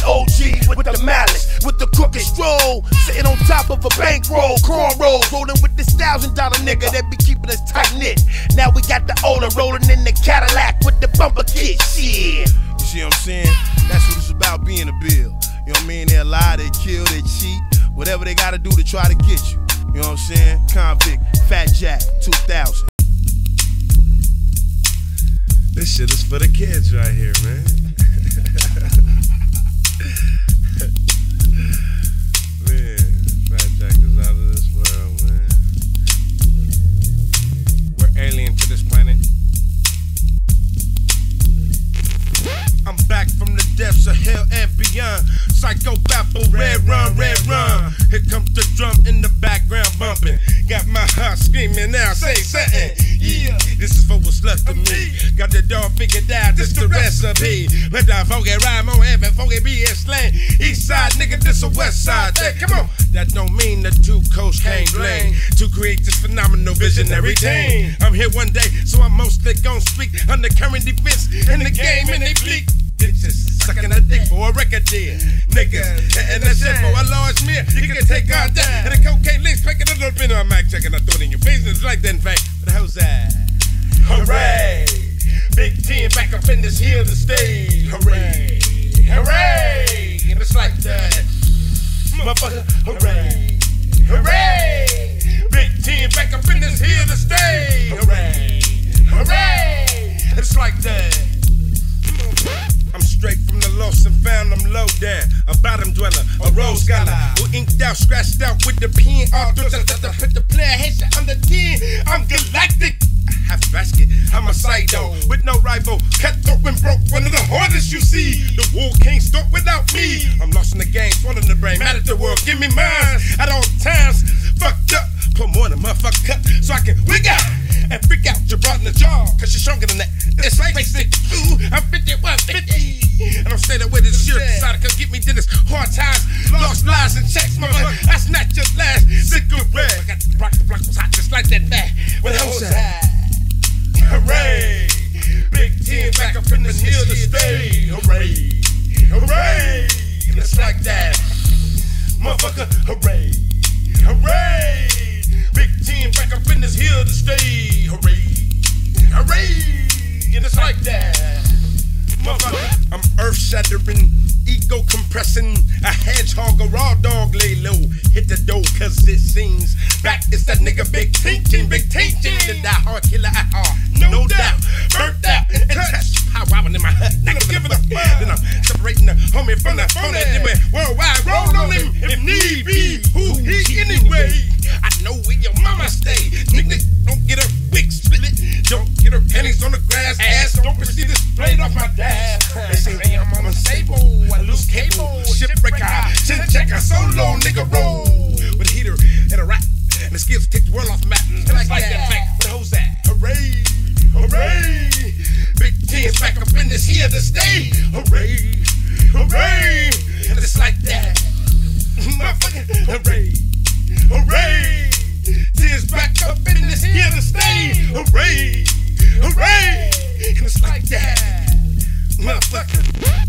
G with the malice, with the crooked stroll, sitting on top of a bankroll, cornrows, rolling with this thousand dollar nigga that be keeping us tight knit. Now we got the older rolling in the Cadillac with the bumper kit. Shit. You see what I'm saying? That's what it's about being a bill. You know what I mean? They lie, they kill, they cheat, whatever they gotta do to try to get you. You know what I'm saying? Convict, Fat Jack, two thousand. This shit is for the kids right here, man. Man, Fat Jack is out of this world, man. We're alien to this planet. I'm back from the depths of hell and beyond. Psycho babble, red run, red run. Here comes the drum in the background bumping. Got my heart screaming now, say something. Yeah, this is for what's left of me. Got the dog figured out, this the recipe. Let the funky rhyme on heaven, funky be in slang. East side nigga, this a west side. Hey, come on. That don't mean the two coasts can't blame to create this phenomenal visionary team. I'm here one day, so I'm mostly gon' speak on the current events in the game and they bleak. Bitches sucking a dick for a record deal. Niggas and that shit for a large meal. You can take all that. And the cocaine links picking a little bit on my mic checking. I throw it in your face and it's like that in fact. But how's that? Hooray! Big Ten back up in this here to stay. Hooray! Hooray! And it's like that. Motherfucker, hooray! Hooray! Big Ten back up in this here to stay. Hooray! Hooray! And it's like that. I'm straight from the lost and found, I'm low down. A bottom dweller, a rose scholar, who inked out, scratched out with the pen. All through the put the player headshot under ten. I'm galactic. Half basket, I'm a psycho with no rival. Cutthroat and broke, one of the hardest you see. The war can't stop without me. I'm lost in the game, swallowing the brain, mad at the world. Give me mine at all times. Fucked up, put more than motherfucker cut so I can wig out and freak out. You brought in the jaw, cause you're stronger than that. It's like basic, ooh, I'm fifty-one, fifty. And I'm straight away to the shit, decided to get me to this hard times. Lost lives and checks, mother. I snatched your last cigarette. I got the block, the block was hot just like that back. When I was high. Hooray! Big Ten back up in this hill to stay. Hooray! Hooray! And it's like that. Motherfucker, hooray! Hooray! Big Ten back up in this hill to stay. Hooray! Hooray! And it's like that. Motherfucker, I'm earth shattering, ego compressing. A hedgehog, a raw dog lay low. Hit the door cause it seems back is that nigga Big Tinkin, Big Tinkin. The die hard killer at heart, no, no doubt. Burnt out and touched. Pow in my hut, nigga give it a fuck. Then I'm separating the homie from the phony. Then we worldwide roll on him if need be. Who he anyway? I know where your mama stay. Nigga, don't get her wig split. Don't get her panties on the grass. Ass, don't receive this blade off my dash. They say, hey, I'm on a stable. I lose cable. Shipwrecker. Chin checker. Solo nigga roll. With a heater and a rap. And the skills take the world off the map. And like, like that fact. Where the hoes at? Hooray. Hooray. Big Ten's back up in this here to stay. Hooray. Hooray. And it's like that. Motherfucker. Hooray. Hooray! Tears back up in this here to stay. Hooray! Hooray! And it's like that. Motherfucker.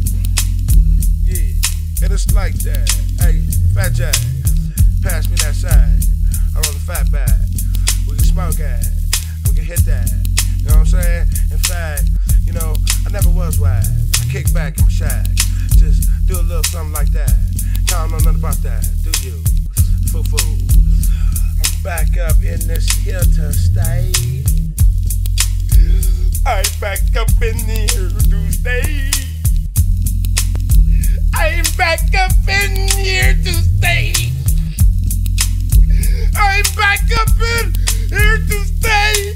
Yeah, and it's like that. Hey, Fat Jack, pass me that side. I roll the fat bag. We can smoke that. We can hit that. You know what I'm saying? In fact, you know, I never was wide. I kick back in my shack. Just do a little something like that. Y'all don't know nothing about that, do you? Foo-foo. I'm back up in this here to stay. I'm back up in here to stay. I'm back up in here to stay. I'm back up in here to stay.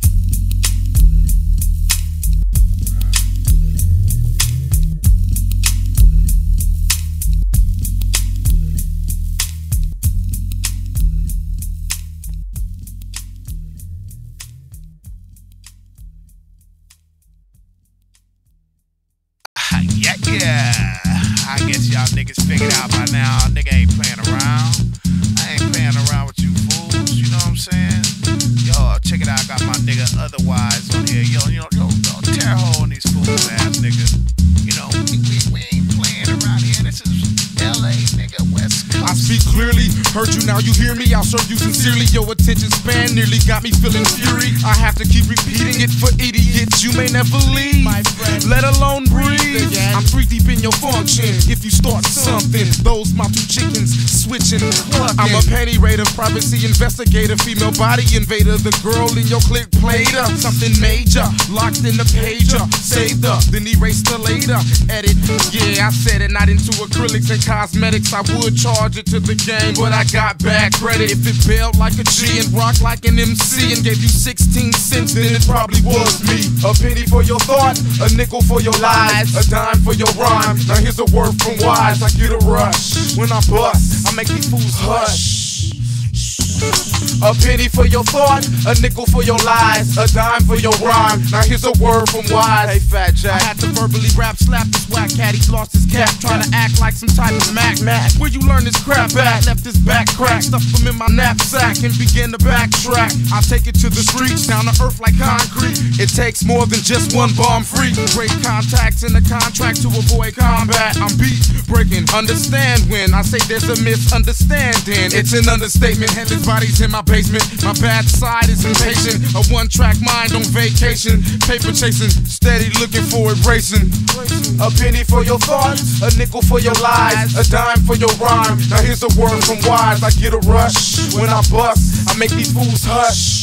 Yeah, yeah. I guess y'all niggas figured out by now. Nigga ain't playing around. I ain't playing around with you fools. You know what I'm saying? Yo, check it out. I got my nigga Otherwise on here. Yo, yo, yo, yo, tear hole in these fools ass niggas. You know, we, we, we ain't playing around here. This is heard you, now you hear me. I'll serve you sincerely. Your attention span nearly got me feeling fury. I have to keep repeating it for idiots. You may never leave, my friend, let alone breathe. I'm three deep in your function. If you start something, those my two chickens switching and clucking. I'm a penny raider, privacy investigator, female body invader. The girl in your clique played her something major, locked in the pager, saved her, then erased her later. Edit, yeah, I said it, not into acrylics and cosmetics. I would charge it to the game, but I got bad credit. If it bailed like a G and rocked like an M C and gave you sixteen cents, then it probably was me. A penny for your thought, a nickel for your lies, a dime for your rhyme. Now here's a word from Wise. I get a rush when I bust, I make these fools hush. A penny for your thought, a nickel for your lies, a dime for your rhyme. Now here's a word from Wise. Hey, Fat Jack. I had to verbally rap, slap this whack cat. He lost his cap, trying to act like some type of Mac. Mac. Where you learn this crap at? Left his back crack, stuffed him in my knapsack, and began to backtrack. I take it to the streets, down to earth like concrete. It takes more than just one bomb free. Break contacts in the contract to avoid combat. I'm beat breaking. Understand when I say there's a misunderstanding. It's an understatement. Headless bodies in my basement. My bad side is impatient. A one-track mind on vacation. Paper chasing, steady looking for it racing. A penny for your thoughts, a nickel for your lies, a dime for your rhyme. Now here's a word from Wise. I get a rush when I bust. I make these fools hush.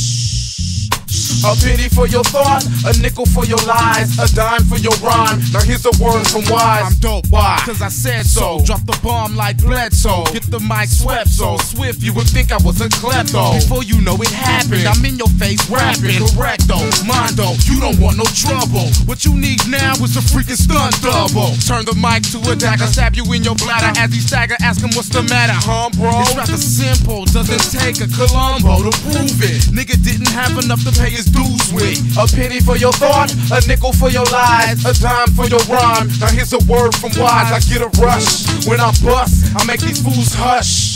A penny for your thought, a nickel for your lies, a dime for your rhyme. Now here's a word from Wise. I'm dope, why? Cause I said so. Drop the bomb like Bledsoe. Get the mic swept so swift you would think I was a klepto. Before you know it happened, I'm in your face rapping. Correcto, Mondo, you don't want no trouble. What you need now is a freaking stunt double. Turn the mic to a dagger, stab you in your bladder as he stagger. Ask him what's the matter, huh, bro? It's rather simple, doesn't take a Columbo to prove it. Nigga didn't have enough to pay his dues with. A penny for your thought, a nickel for your lies, a dime for your rhyme. Now here's a word from Wise. I get a rush when I bust. I make these fools hush.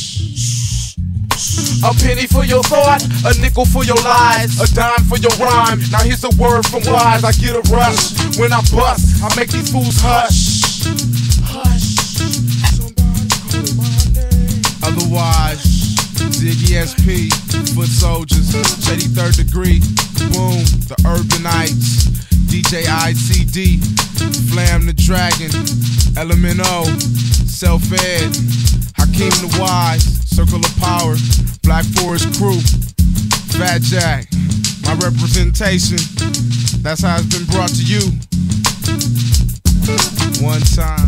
A penny for your thought, a nickel for your lies, a dime for your rhyme. Now here's a word from Wise. I get a rush when I bust. I make these fools hush. Hush. Otherwise, Ziggy S P, Foot Soldiers, Shady Third Degree, Boom, The Urbanites, D J I C D, Flam the Dragon, Element O, Self-Ed, Hakeem the Wise, Circle of Power, Black Forest Crew, Fat Jack, my representation, that's how it's been brought to you. One time.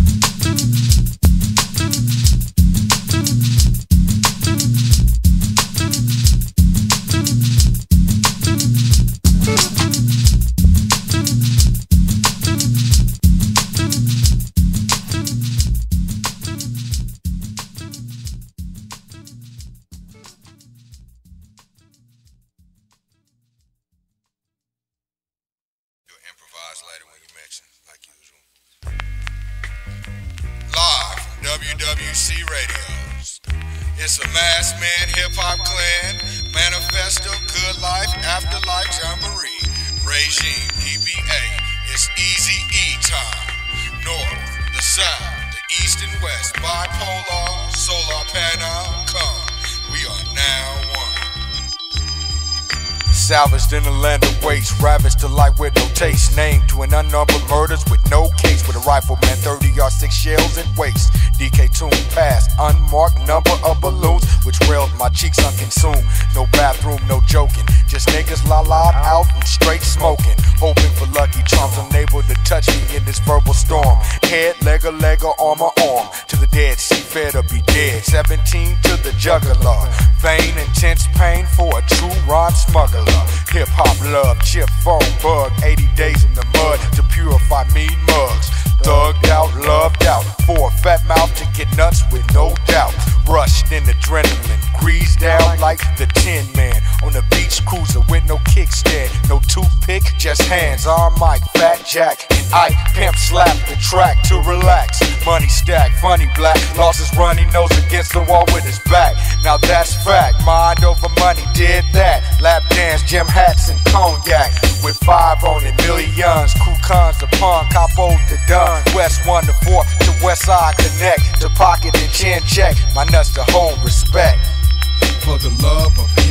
W W C Radios. It's a masked man hip-hop clan, manifesto, good life, afterlife, jamboree, regime, P B A. It's easy E time. North, the south, the east and west, bipolar, solar panel, come. We are now one. Salvaged in a land of waste, ravaged to life with no taste. Named to an unnumbered murders with no case. With a rifle, man, thirty or six shells in waste. D K tune past, unmarked number of balloons, which railed my cheeks unconsumed. No bathroom, no joking. Just niggas la la out and straight smoking. Hoping for lucky charms, unable to touch me in this verbal storm. Head, leg, a leg, or arm, or arm. To the dead, see fair to be dead. seventeen to the juggler. Vain, intense pain for a true rhyme smuggler. Hip hop love, chip phone bug. eighty days in the mud to purify mean mugs. Thugged out, loved out. For a fat mouth to get nuts with no doubt. Rushed in adrenaline, greased down like the Tin Man. On the beach cruiser with no kickstand, no toothpick, just hands. On mic, Fat Jack and Ike pimp slap the track to relax. Money stack, funny black, lost his run, he nose against the wall with his back. Now that's fact, mind over money, did that. Lap dance, gym hats and cognac. With five on it, millions, crew cons upon, capo to done. West one to four to West Side Connect, to pocket and chin check. My nuts to hold respect.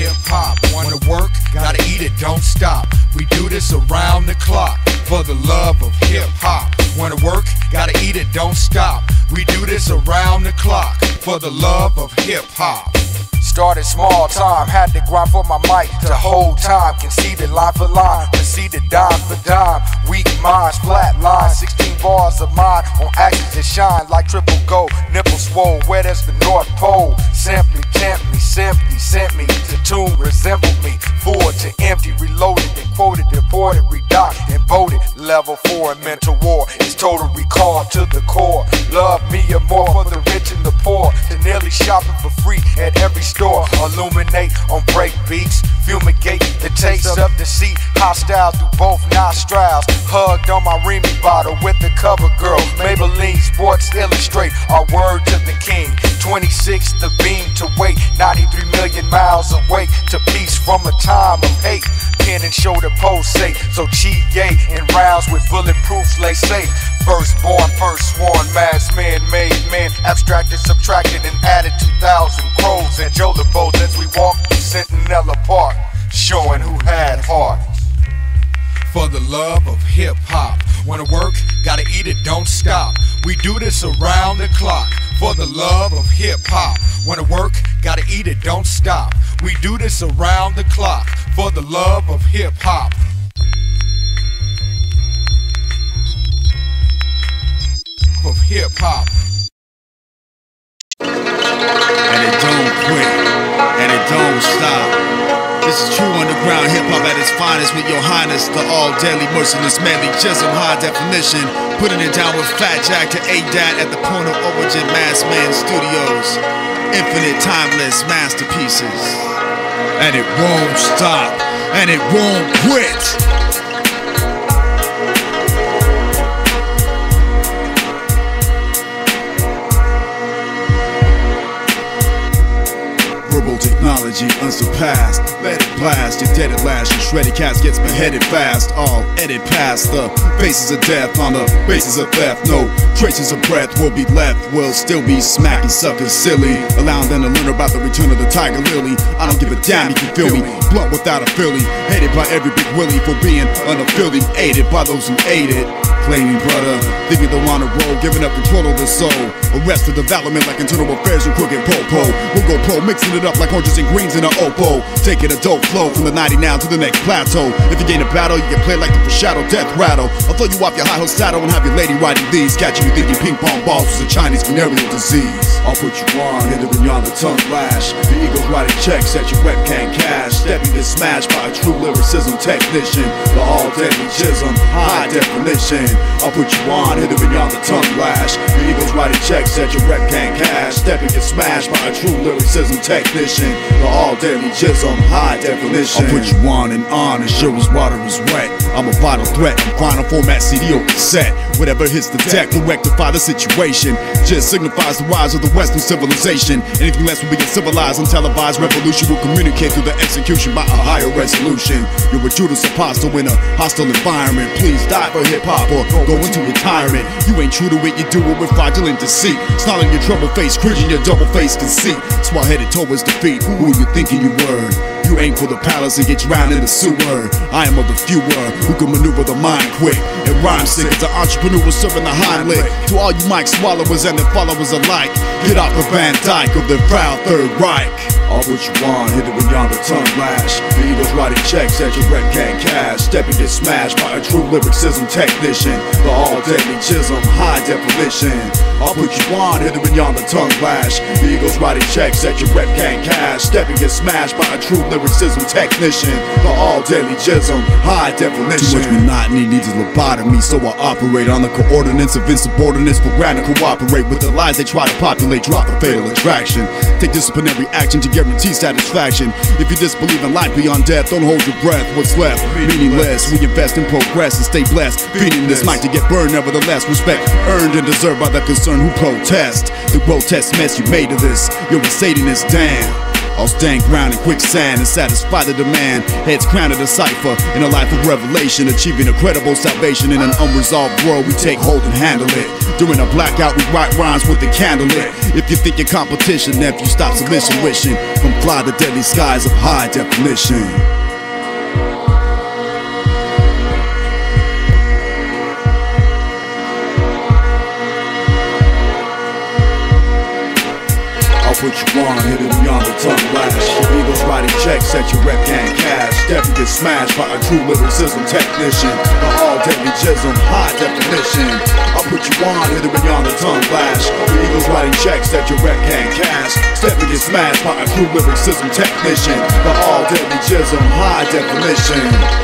hip hop. Wanna work? Gotta eat it, don't stop. We do this around the clock for the love of hip hop. Wanna work? Gotta eat it, don't stop. We do this around the clock for the love of hip hop. Started small time, had to grind for my mic to hold time. Conceded line for line, proceeded dime for dime. Weak minds, flat lines, sixteen bars of mine on axis that shine like triple gold. Nipple swole, wet as the North Pole. Simply tempt me, simply sent me to tune, resembled me. Forward to empty, reloaded and quoted, deported, redocked and voted. Level four in mental war is total recall to the core. Love me or more for the rich and the poor. To nearly shopping for free at every store. Illuminate on break beats, fumigate the taste of deceit. Hostile through both nostrils. Hugged on my Remy bottle with the cover girl. Maybelline Sports Illustrate our word to the king. twenty-six the beam to wait. ninety-three million miles away to peace from a time of hate. Pen and shoulder pulsate, so chi yay in rounds with bulletproofs lay safe. Firstborn, first sworn, mass man, made man, abstracted, subtracted, and added two thousand crows and jolabos as we walk through Centinela Park, showing who had heart. For the love of hip hop. Wanna work? Gotta eat it, don't stop. We do this around the clock. For the love of hip hop. Wanna work? Gotta eat it, don't stop. We do this around the clock. For the love of hip hop. Of hip hop. And it don't quit, and it don't stop. This is true underground hip-hop at its finest with your highness, the all-deadly, merciless, manly, chisel, high definition. Putting it down with Fat Jack to A-Dat at the point of origin, Mass Man Studios. Infinite, timeless masterpieces. And it won't stop, and it won't quit. Verbal technology unsurpassed. Let it blast, you're dead at last. Your shredded cast gets beheaded fast. All edit past the faces of death on the basis of theft. No traces of breath will be left. We'll still be smacking suckers silly, allowing them to learn about the return of the Tiger Lily. I don't give a damn if you feel me. Blunt without a Philly, hated by every big willie for being unaffiliated by those who ate it. Claiming brother, thinking they wanna roll, giving up control of the soul. Arrested development like internal affairs and crooked popo. We'll go pro, mixing it up like oranges and greens in an Oppo. Taking a dope flow from the ninety now to the next plateau. If you gain a battle, you can play like the foreshadow death rattle. I'll throw you off your high horse saddle and have your lady riding these. Catching you thinking ping pong balls was a Chinese venereal disease. I'll put you on, hit it beyond the tongue lash. The eagles writing checks at your webcam cash. Stepping to smash by a true lyricism technician. The all-deadly chism, high definition. I'll put you on, hit it beyond the tongue lash. The eagles writing checks at your webcam cash. Stepping get smashed by a true lyricism technician. The all-deadly chism, high definition. I'll put you on and on as sure as water is wet. I'm a vital threat, I'm final format C D or cassette. Whatever hits the deck will rectify the situation. Just signifies the rise of the Western civilization. Anything less will be a civilized and televised revolution will communicate through the execution by a higher resolution. You're a Judas apostle in a hostile environment. Please die for hip-hop or go into retirement. You ain't true to it, you do it with fraudulent deceit. Snarling your trouble face, cringing your double-faced conceit. Small headed towards defeat, who are you thinking you were? You aim for the palace and get drowned in the sewer. I am of the fewer who can maneuver the mind quick and rhyme sick as an entrepreneur serving the Heimlich. To all you mic swallowers and their followers alike, get off the Van Dyke of the proud Third Reich. All what you want, hit it beyond the tongue lash. The eagles writing checks at your webcam cash. Stepping get smashed by a true lyricism technician. The all-deadly chism, high definition. I'll put you on, hit it beyond the tongue lash. The eagles writing checks at your webcam cash. Stepping get smashed by a true lyricism technician. The all-deadly chism, high definition. Too much monotony needs a lobotomy, so I operate on the coordinates of insubordinates for granted. Cooperate with the lies they try to populate. Drop the fatal attraction. Take disciplinary action to guarantee satisfaction. If you disbelieve in life beyond death, don't hold your breath. What's left? Meaningless. We invest in progress and stay blessed. Feeding this mic to get burned, nevertheless. Respect earned and deserved by the concerned who protest. The grotesque mess you made of this. You're a Satanist, damn. I'll stand ground in quicksand and satisfy the demand. Heads crowned a cipher in a life of revelation, achieving a credible salvation in an unresolved world. We take hold and handle it. During a blackout, we write rhymes with the candle lit. If you think your competition, nephew, stop submission wishing. Come fly the deadly skies of high definition. Put you on, hit it beyond the tongue lash. Your eagles writing checks at your rep gang cash. Definitely get smashed by a true lyricism technician. The all deadly jism, high definition. I'll put you on, hit it beyond the tongue lash. Your eagles writing checks at your rep gang cash. Definitely get smashed by a true lyricism technician. The all deadly jism, high definition.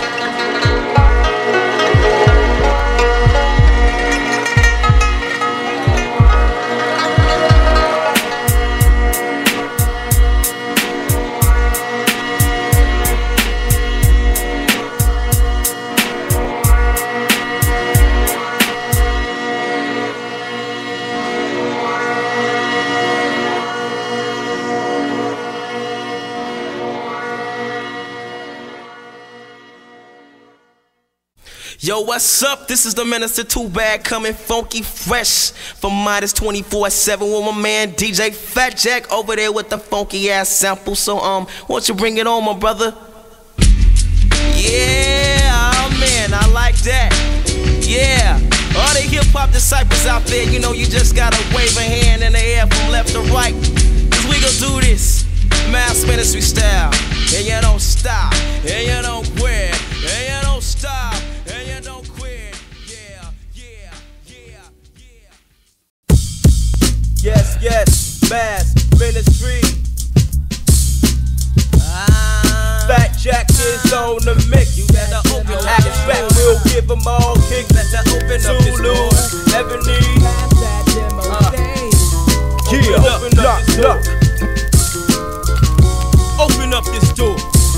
Yo, what's up? This is the Minister Too Bad coming funky fresh from Midas twenty-four seven with my man D J Fat Jack over there with the funky ass sample. So um, why don't you bring it on, my brother? Yeah, oh man, I like that. Yeah, all the hip hop disciples out there, you know you just gotta wave a hand in the air from left to right, cause we gon' do this mass ministry style. And you don't stop, and you don't quit, and you don't stop. Yes, yes, mass ministry. Ah, Fat Jack is on the mix. You better open up this door. We'll give them all kicks. Better open up this door. Ebony. Uh, yeah, open up this door. Open up this door.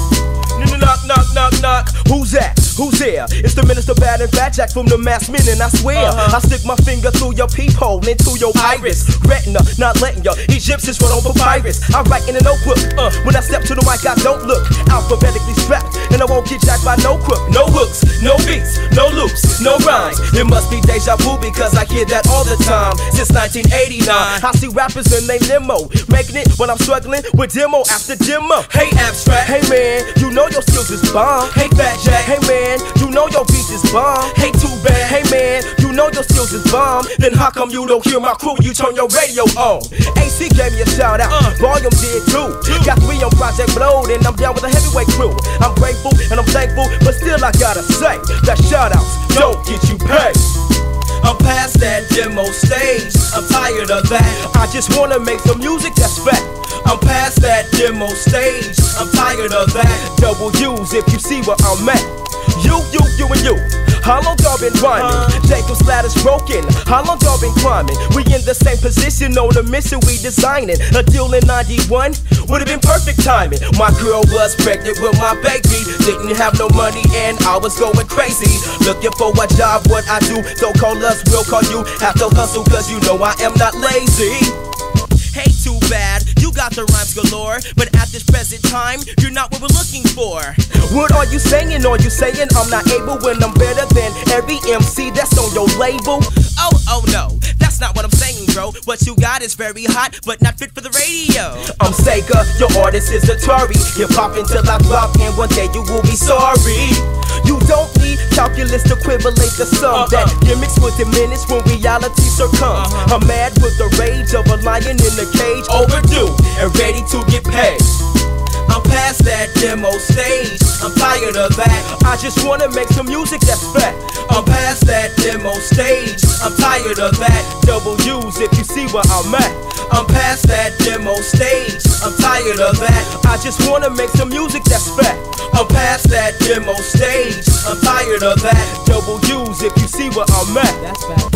Knock, knock, knock, knock. Who's that? Who's there? It's the Minister Bad and Fat Jack from the Mass Men, and I swear uh-huh. I stick my finger through your peephole into your iris. Retina, not letting your Egyptians run on papyrus. I write in a notebook. Uh, when I step to the mic, I don't look alphabetically strapped, and I won't get jacked by no crook, no hooks, no beats, no loops, no rhymes. It must be deja vu because I hear that all the time since nineteen eighty-nine. I see rappers in they limo making it when I'm struggling with demo after demo. Hey Abstract, hey man, you know your skills is bomb. Hey Fat Jack, hey man, you know your beat is bomb. Hey Too Bad, hey man, you know your skills is bomb. Then how come you don't hear my crew when you turn your radio on? A C gave me a shout out, uh, Volume did too. Got three on Project Blowed and I'm down with a heavyweight crew. I'm grateful and I'm thankful, but still I gotta say that shout outs don't get you paid. I'm past that demo stage, I'm tired of that. I just wanna make some music that's fat. I'm past that demo stage, I'm tired of that. Double U's if you see where I'm at. You, you, you and you. How long y'all been rhyming? Uh, Jacob's ladder's broken. How long y'all been climbing? We in the same position on a mission we designing. A deal in ninety-one would've been perfect timing. My girl was pregnant with my baby. Didn't have no money and I was going crazy. Looking for a job, what I do. Don't call us, we'll call you. Have to hustle cause you know I am not lazy. Hey, Too Bad, you got the rhymes galore, but at this present time, you're not what we're looking for. What are you saying? Are you saying I'm not able when I'm better than every M C that's on your label? Oh, oh no, that's not what I'm saying, bro. What you got is very hot, but not fit for the radio. I'm Sega, your artist is Atari. Hip hop until I drop, and one day you will be sorry. You don't need calculus to equivalent the sum. Uh-uh. That gimmicks will diminish when reality succumbs. Uh-huh. I'm mad with the rage of a lion in a cage, overdue and ready to get paid. I'm past that demo stage, I'm tired of that. I just wanna make some music that's fat. I'm past that demo stage, I'm tired of that. Double U's if you see where I'm at. I'm past that demo stage, I'm tired of that. I just wanna make some music that's fat. I'm past that demo stage, I'm tired of that. Double U's if you see where I'm at. That's fat.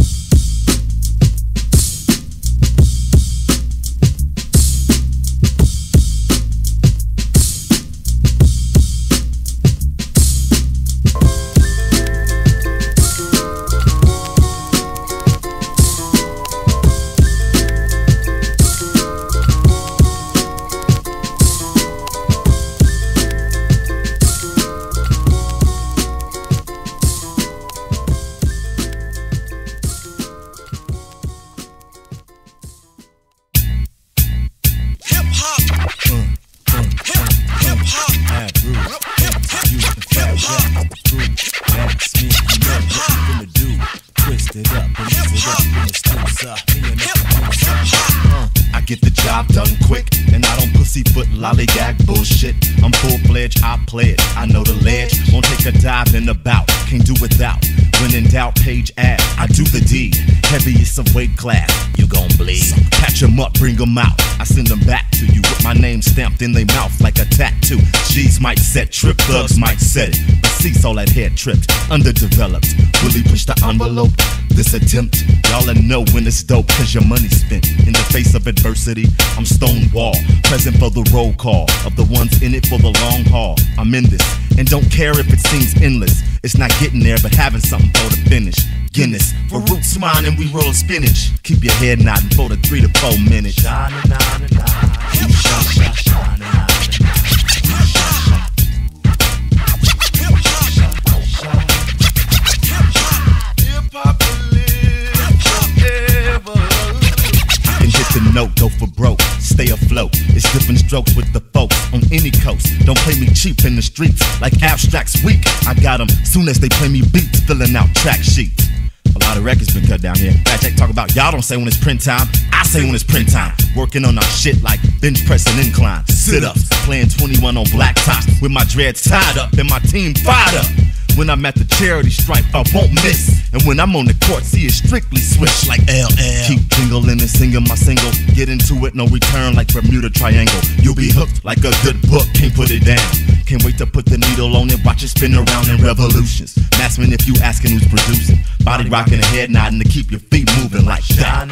job done quick, and I don't pussyfoot lollygag bullshit. I'm full-fledged, I pledge, I know the ledge. Won't take a dive in the bout, can't do without. When in doubt, page ad, I do the deed. Heaviest of weight class, you gon' bleed. Patch 'em up, bring 'em out, I send 'em back to you with my name stamped in they mouth like a tattoo. G's might set, trip thugs might set it, but cease all that head tripped, underdeveloped. Will he push the envelope? This attempt, y'all know when it's dope, cause your money's spent. In the face of adversity, I'm Stonewall, present for the roll call of the ones in it for the long haul. I'm in this, and don't care if it seems endless. It's not getting there, but having something for the finish. Guinness, for roots mine and we roll spinach. Keep your head nodding for the three to four minutes. The note, go for broke, stay afloat. It's different strokes with the folks on any coast. Don't play me cheap in the streets like abstract's weak. I got them soon as they play me beats, filling out track sheets. A lot of records been cut down here. Fat Jack talk about y'all don't say when it's print time. I say when it's print time. Working on our shit like bench press and incline. Sit ups, playing twenty-one on black tops with my dreads tied up and my team fired up. When I'm at the charity stripe, I won't miss. And when I'm on the court, see it strictly switch like L L. Keep jingling and singing my single. Get into it, no return like Bermuda Triangle. You'll be hooked like a good book, can't put it down. Can't wait to put the needle on it, watch it spin around in revolutions. Massman if you asking who's producing. Body rocking and head nodding to keep your feet moving like that.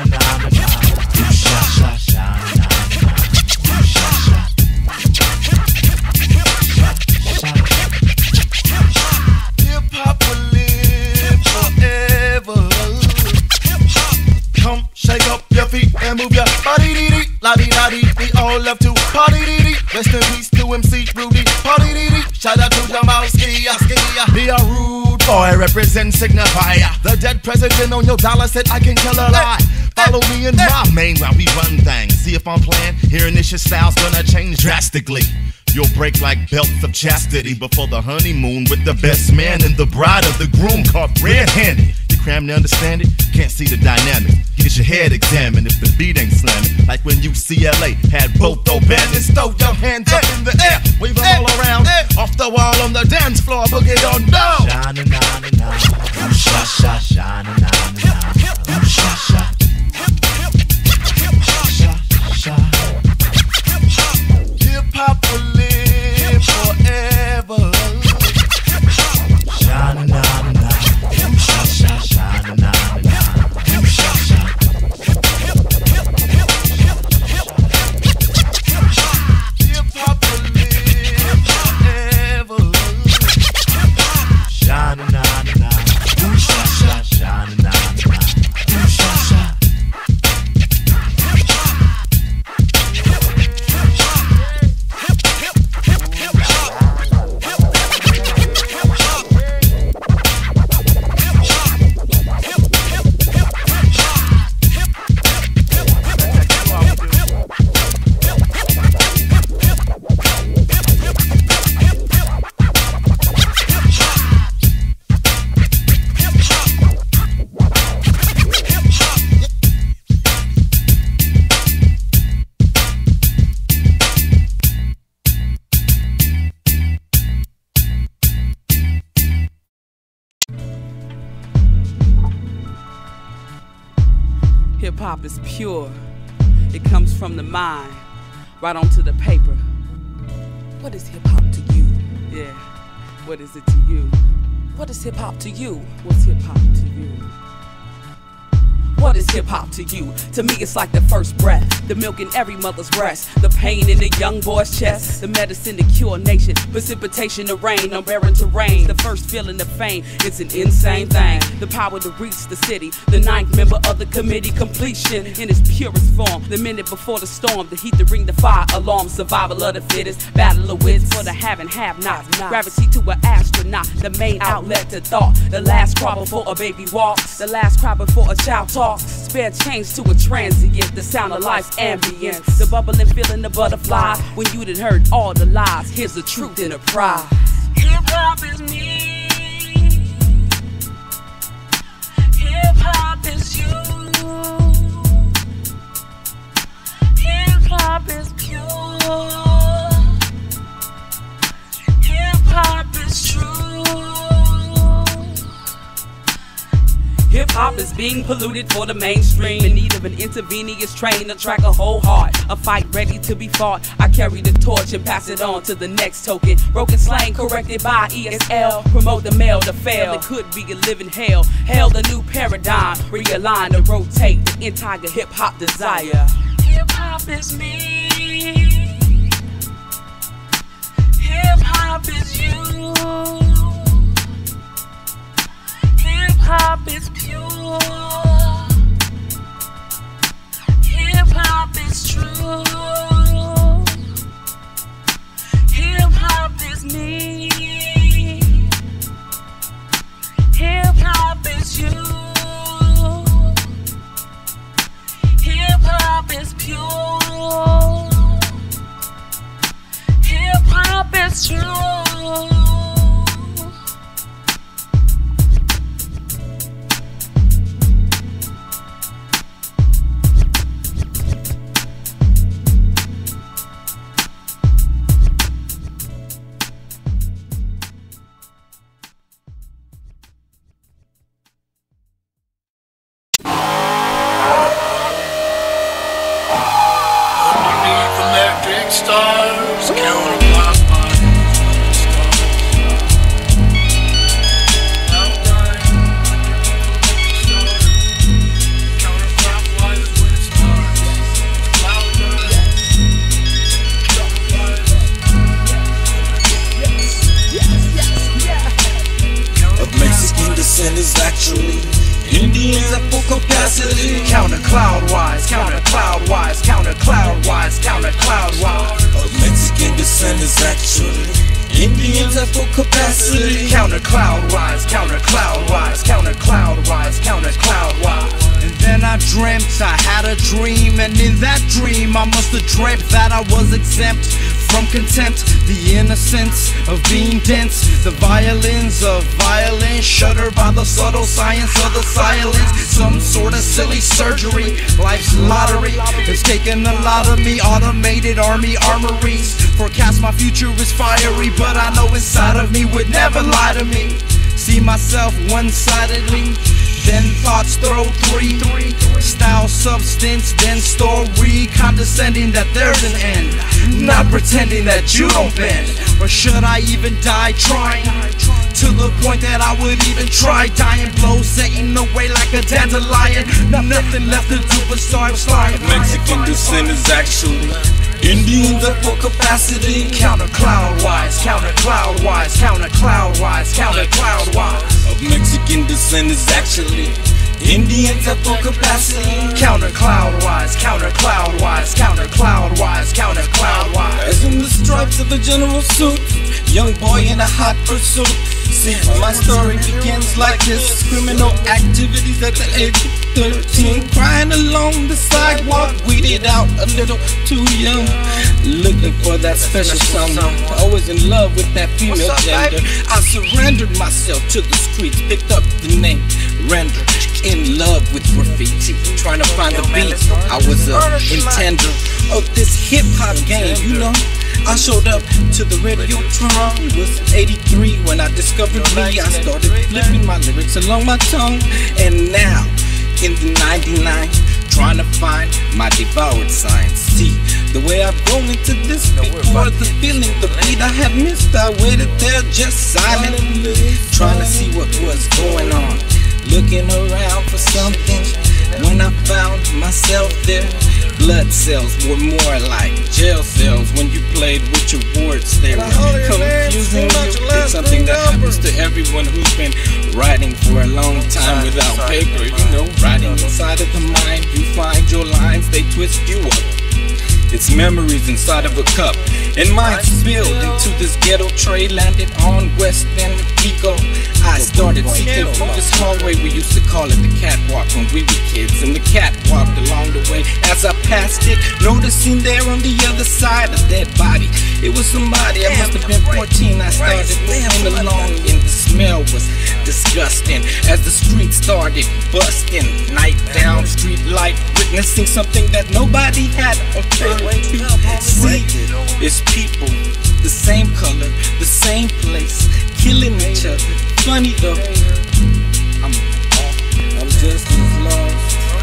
Come, shake up your feet and move your body dee dee, la dee la dee. We all love to party dee dee. Rest in peace to M C Rudy, party dee dee. Shout out to Jamalski, Askia. Be a rude boy, represent signifier. The dead president on your dollar said I can tell a lie. Follow me in my main while we run things. See if I'm playing, hearing this your style's gonna change drastically. You'll break like belts of chastity before the honeymoon with the best man and the bride of the groom caught red-handed. You cram to understand it? Can't see the dynamic. Get your head examined if the beat ain't slamming. Like when U C L A had both abandoned. Throw your hands up in the air, wave them all around. Off the wall on the dance floor, boogie on down. Sha-na-na-na-na, sha-sha, sha-na-na-na-na, sha-sha. Hip-hop will live forever. Sha-na-na-na-na, sha-sha, sha-na-na-na-na, sha-sha. Hip-hop will live forever. Sha-na-na-na-na, sha-sha, sha-na-na-na-na, sha-sha. Hip-hop is pure. It comes from the mind, right onto the paper. What is hip-hop to you? Yeah, what is it to you? What is hip-hop to you? What's hip-hop to you? What is hip-hop to you? To me it's like the first breath, the milk in every mother's breast, the pain in the young boy's chest, the medicine to cure nation, precipitation of rain on barren terrain, the first feeling of fame. It's an insane thing, the power to reach the city, the ninth member of the committee, completion in its purest form, the minute before the storm, the heat to ring the fire alarm, survival of the fittest, battle of wits for the have and have not, gravity to an astronaut, the main outlet to thought, the last cry before a baby walks, the last cry before a child talks. Spare change to a transient, the sound of life's ambience, the bubbling feeling the butterfly when you done heard all the lies. Here's the truth in a prize. Hip-hop is me. Hip-hop is you. Hip-hop hop is pure. Hip hop is true. Hip hop is being polluted for the mainstream. In need of an intravenous train to track a whole heart. A fight ready to be fought. I carry the torch and pass it on to the next token. Broken slang corrected by E S L. Promote the male to fail. It could be a living hell. Hell, the new paradigm. Realign and rotate the entire hip hop desire. Hip hop is me. Hip hop is you. Hip hop is pure. Hip hop is true. Hip hop is me. Hip hop is you. Hip hop is pure. Hip hop is true. Stars, count Of Mexican descent is actually Indians at full capacity. Counter cloud-wise, counter cloud-wise, counter cloud-wise, counter cloud-wise. Of Mexican descent is actually Indians at full capacity. Counter cloud-wise, counter cloud-wise, counter cloud-wise, counter cloud-wise. And then I dreamt I had a dream, and in that dream I must have dreamt that I was exempt from contempt, the innocence of being dense, the violins of violence, shudder by the subtle science of the silence. Some sort of silly surgery, life's lottery has taken a lot of me. Automated army armories forecast my future is fiery, but I know inside of me would never lie to me. See myself one-sidedly, then thoughts throw three. Style, substance, then story. Condescending that there's an end. Not pretending that you don't bend. Or should I even die trying? To the point that I would even try dying. Blow Satan away like a dandelion. Nothing left to do but start sliding. Mexican descent is actually Indians at full capacity. Counter cloud-wise, counter cloud-wise, counter cloud-wise, counter cloud-wise. Of Mexican descent is actually Indians at full capacity. Counter cloud-wise, counter cloud-wise, counter cloud-wise, counter cloud-wise. As in the stripes of a general suit, young boy in a hot pursuit. See, my story begins like this. Criminal activities at the age of thirteen. Crying along the sidewalk, weeded out a little too young. Looking for that special someone, always in love with that female gender. I surrendered myself to the streets, picked up the name Render. In love with graffiti, trying to find the beat. I was a intender of this hip-hop game, you know. I showed up to the Radiotron. It was eighty-three when I discovered me. I started flipping my lyrics along my tongue. And now, in the ninety-nine, trying to find my devoured signs. See, the way I've grown into this before the feeling, the beat I have missed, I waited there just silently, trying to see what was going on. Looking around for something, when I found myself there, blood cells were more like jail cells when you played with your words. They were confusing you. It's something that happens to everyone who's been writing for a long time without paper. You know, writing inside of the mind, you find your lines, they twist you up. It's memories inside of a cup, and mine spilled into this ghetto tray, landed on West End Pico. I started seeking through this hallway, we used to call it the catwalk when we were kids, and the cat walked along the way. As I passed it, noticing there on the other side a dead body. It was somebody, I must have been fourteen. I started moving along, and the smell was disgusting. as the street started busting. Night down, street light, witnessing something that nobody had occurred to see. It's people, the same color, the same place, killing each other. Funny though, I'm, I'm just as lost.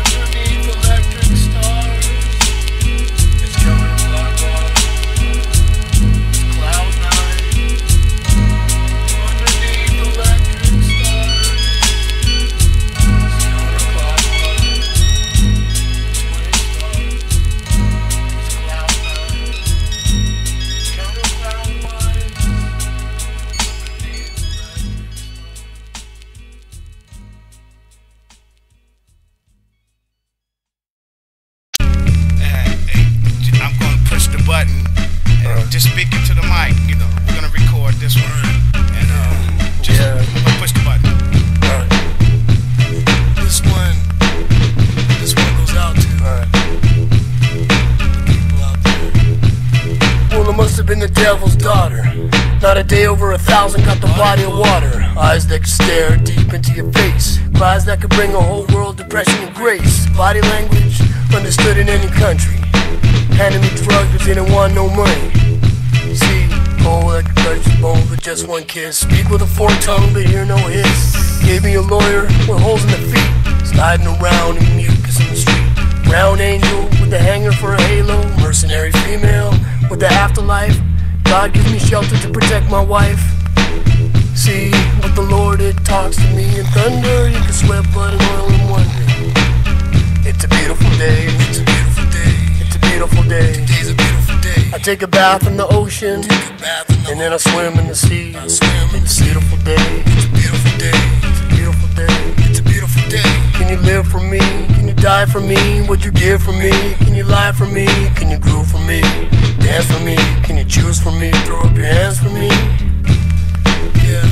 Just speaking to the mic, you know, we're gonna record this one, and uh, just yeah. push the button. Alright. This one, this one goes out to Alright. the people out there. Well, it must have been the devil's daughter. Not a day over a thousand, got the body of water. Eyes that could stare deep into your face. Cries that could bring a whole world depression and grace. Body language understood in any country. Handed me drugs but didn't want no money. See, oh, like a touch bone with just one kiss. Speak with a forked tongue but hear no hiss. Gave me a lawyer with holes in the feet. Sliding around in mucus in the street. Brown angel with the hanger for a halo. Mercenary female with the afterlife. God gives me shelter to protect my wife. See, but the Lord, it talks to me in thunder. You can sweat blood and oil in one day. It's a beautiful day. It's a beautiful day. It's a beautiful day. Today's a beautiful day. I take a bath in the ocean, and then I swim in the sea. It's a beautiful day. It's a beautiful day. It's a beautiful day. It's a beautiful day. Can you live for me? Can you die for me? What'd you give for me? Can you lie for me? Can you groove for me? Dance for me? Can you choose for me? Throw up your hands for me? Yeah.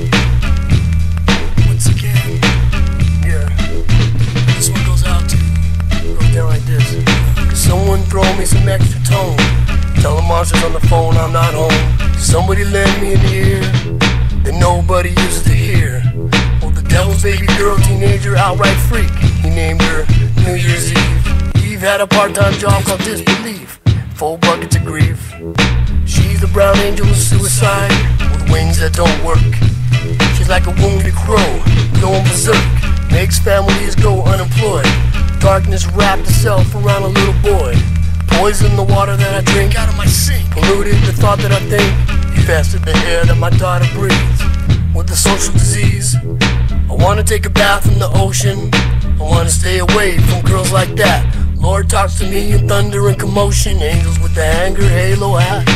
Once again. Yeah. This one goes out to, goes down like this. Could someone throw me some extra tone? Tell the monsters on the phone I'm not home. Somebody lend me an ear that nobody uses to hear. Oh, the devil's baby girl, teenager, outright freak. He named her New Year's Eve. Eve had a part-time job called disbelief. Full buckets of grief. She's the brown angel of suicide with wings that don't work. She's like a wounded crow, going berserk. Makes families go unemployed. Darkness wrapped itself around a little boy. Poison the water that I drink out of my sink. Polluted the thought that I think. Infested the air that my daughter breathes. With the social disease, I wanna take a bath in the ocean. I wanna stay away from girls like that. Lord talks to me in thunder and commotion. Angels with the hanger, halo hat.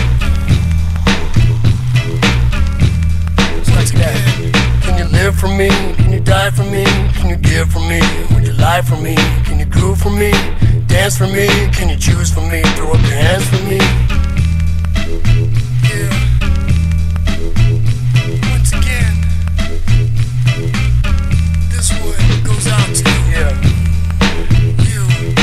It's like that. Can you live for me? Can you die for me? Can you give for me? Would you lie for me? Can you groove for me? Dance for me? Can you choose for me? Throw up your hands for me? Yeah. Once again, this one goes out to yeah. you.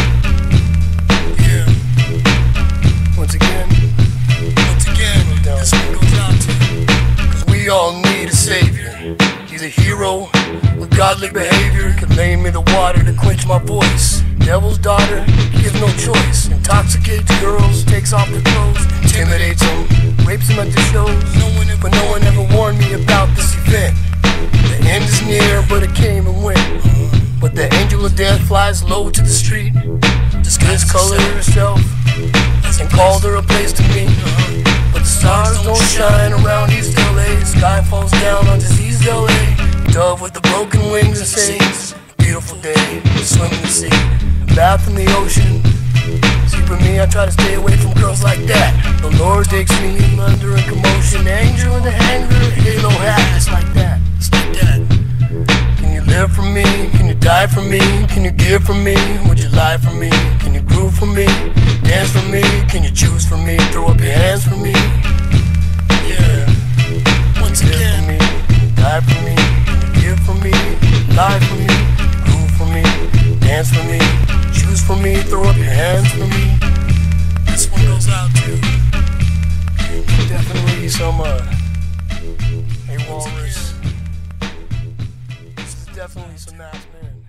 Yeah. Once again, once again, this one goes out to you. Cause we all need a savior. He's a hero with godly behavior. Could lend me the water to quench my voice. Devil's daughter, gives no choice. Intoxicates girls, takes off their clothes, intimidates them, rapes them at the shows. No one ever, no one ever warned me about this event. The end is near, but it came and went. But the angel of death flies low to the street, disguised color herself, and called her a place to meet. But the stars don't shine around East L A. Sky falls down on diseased L A. Dove with the broken wings and sings. Beautiful day, swim in the sea. Bath in the ocean. See, for me, I try to stay away from girls like that. The Lord takes me in under a commotion. Angel in the hanger, halo hat. It's like that, it's like that. Can you live for me? Can you die for me? Can you give for me? Would you lie for me? Can you groove for me? Dance for me? Can you choose for me? Throw up your hands for me? Yeah. Once again, me, die for me? Can you give for me? Lie for me? Groove for me? Dance for me? Choose for me, throw up your hands for me. This one goes out to definitely some uh, hey Walrus. This is definitely definitely some nice men.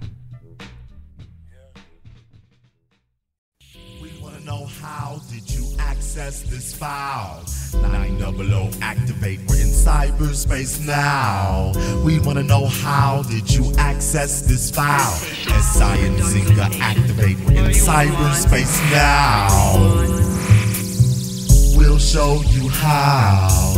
We wanna know, how did you access this file? nine double O activate, we're in cyberspace now. We wanna know, how did you access this file? S I and Zynga activate, we're in cyberspace now. We'll show you how.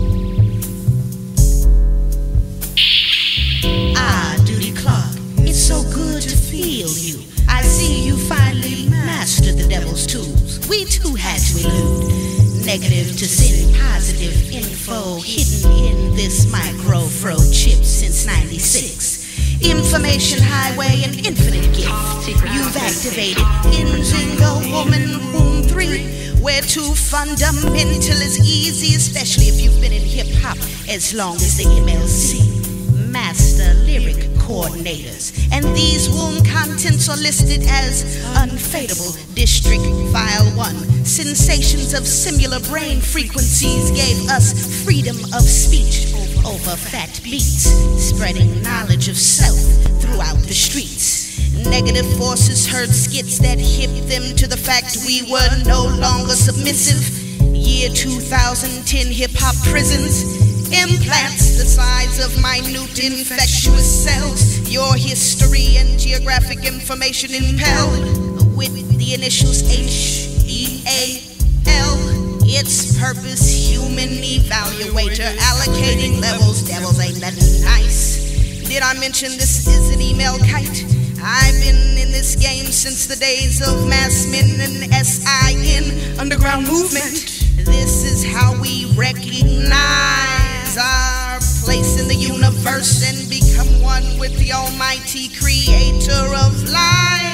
Ah, Duty Clark, it's so good to feel you. I see you finally mastered the devil's tools. We too had to elude negative to send positive info hidden in this micro-fro chip since ninety-six. Information highway and infinite gift you've activated in Zynga Woman Womb three, where to fundamental is easy, especially if you've been in hip-hop as long as the M L C. Master lyric coordinators, and these womb contents are listed as unfadable. District File one. Sensations of similar brain frequencies gave us freedom of speech over fat beats, spreading knowledge of self throughout the streets. Negative forces heard skits that hipped them to the fact we were no longer submissive. Year two thousand ten hip-hop prisons. Implants the size of minute infectious cells. Your history and geographic information impelled with the initials H E A L. Its purpose, human evaluator, allocating levels. Devils ain't nothing nice. Did I mention this is an email kite? I've been in this game since the days of Mass Men and S I N underground movement. This is how we recognize our place in the universe and become one with the almighty creator of life.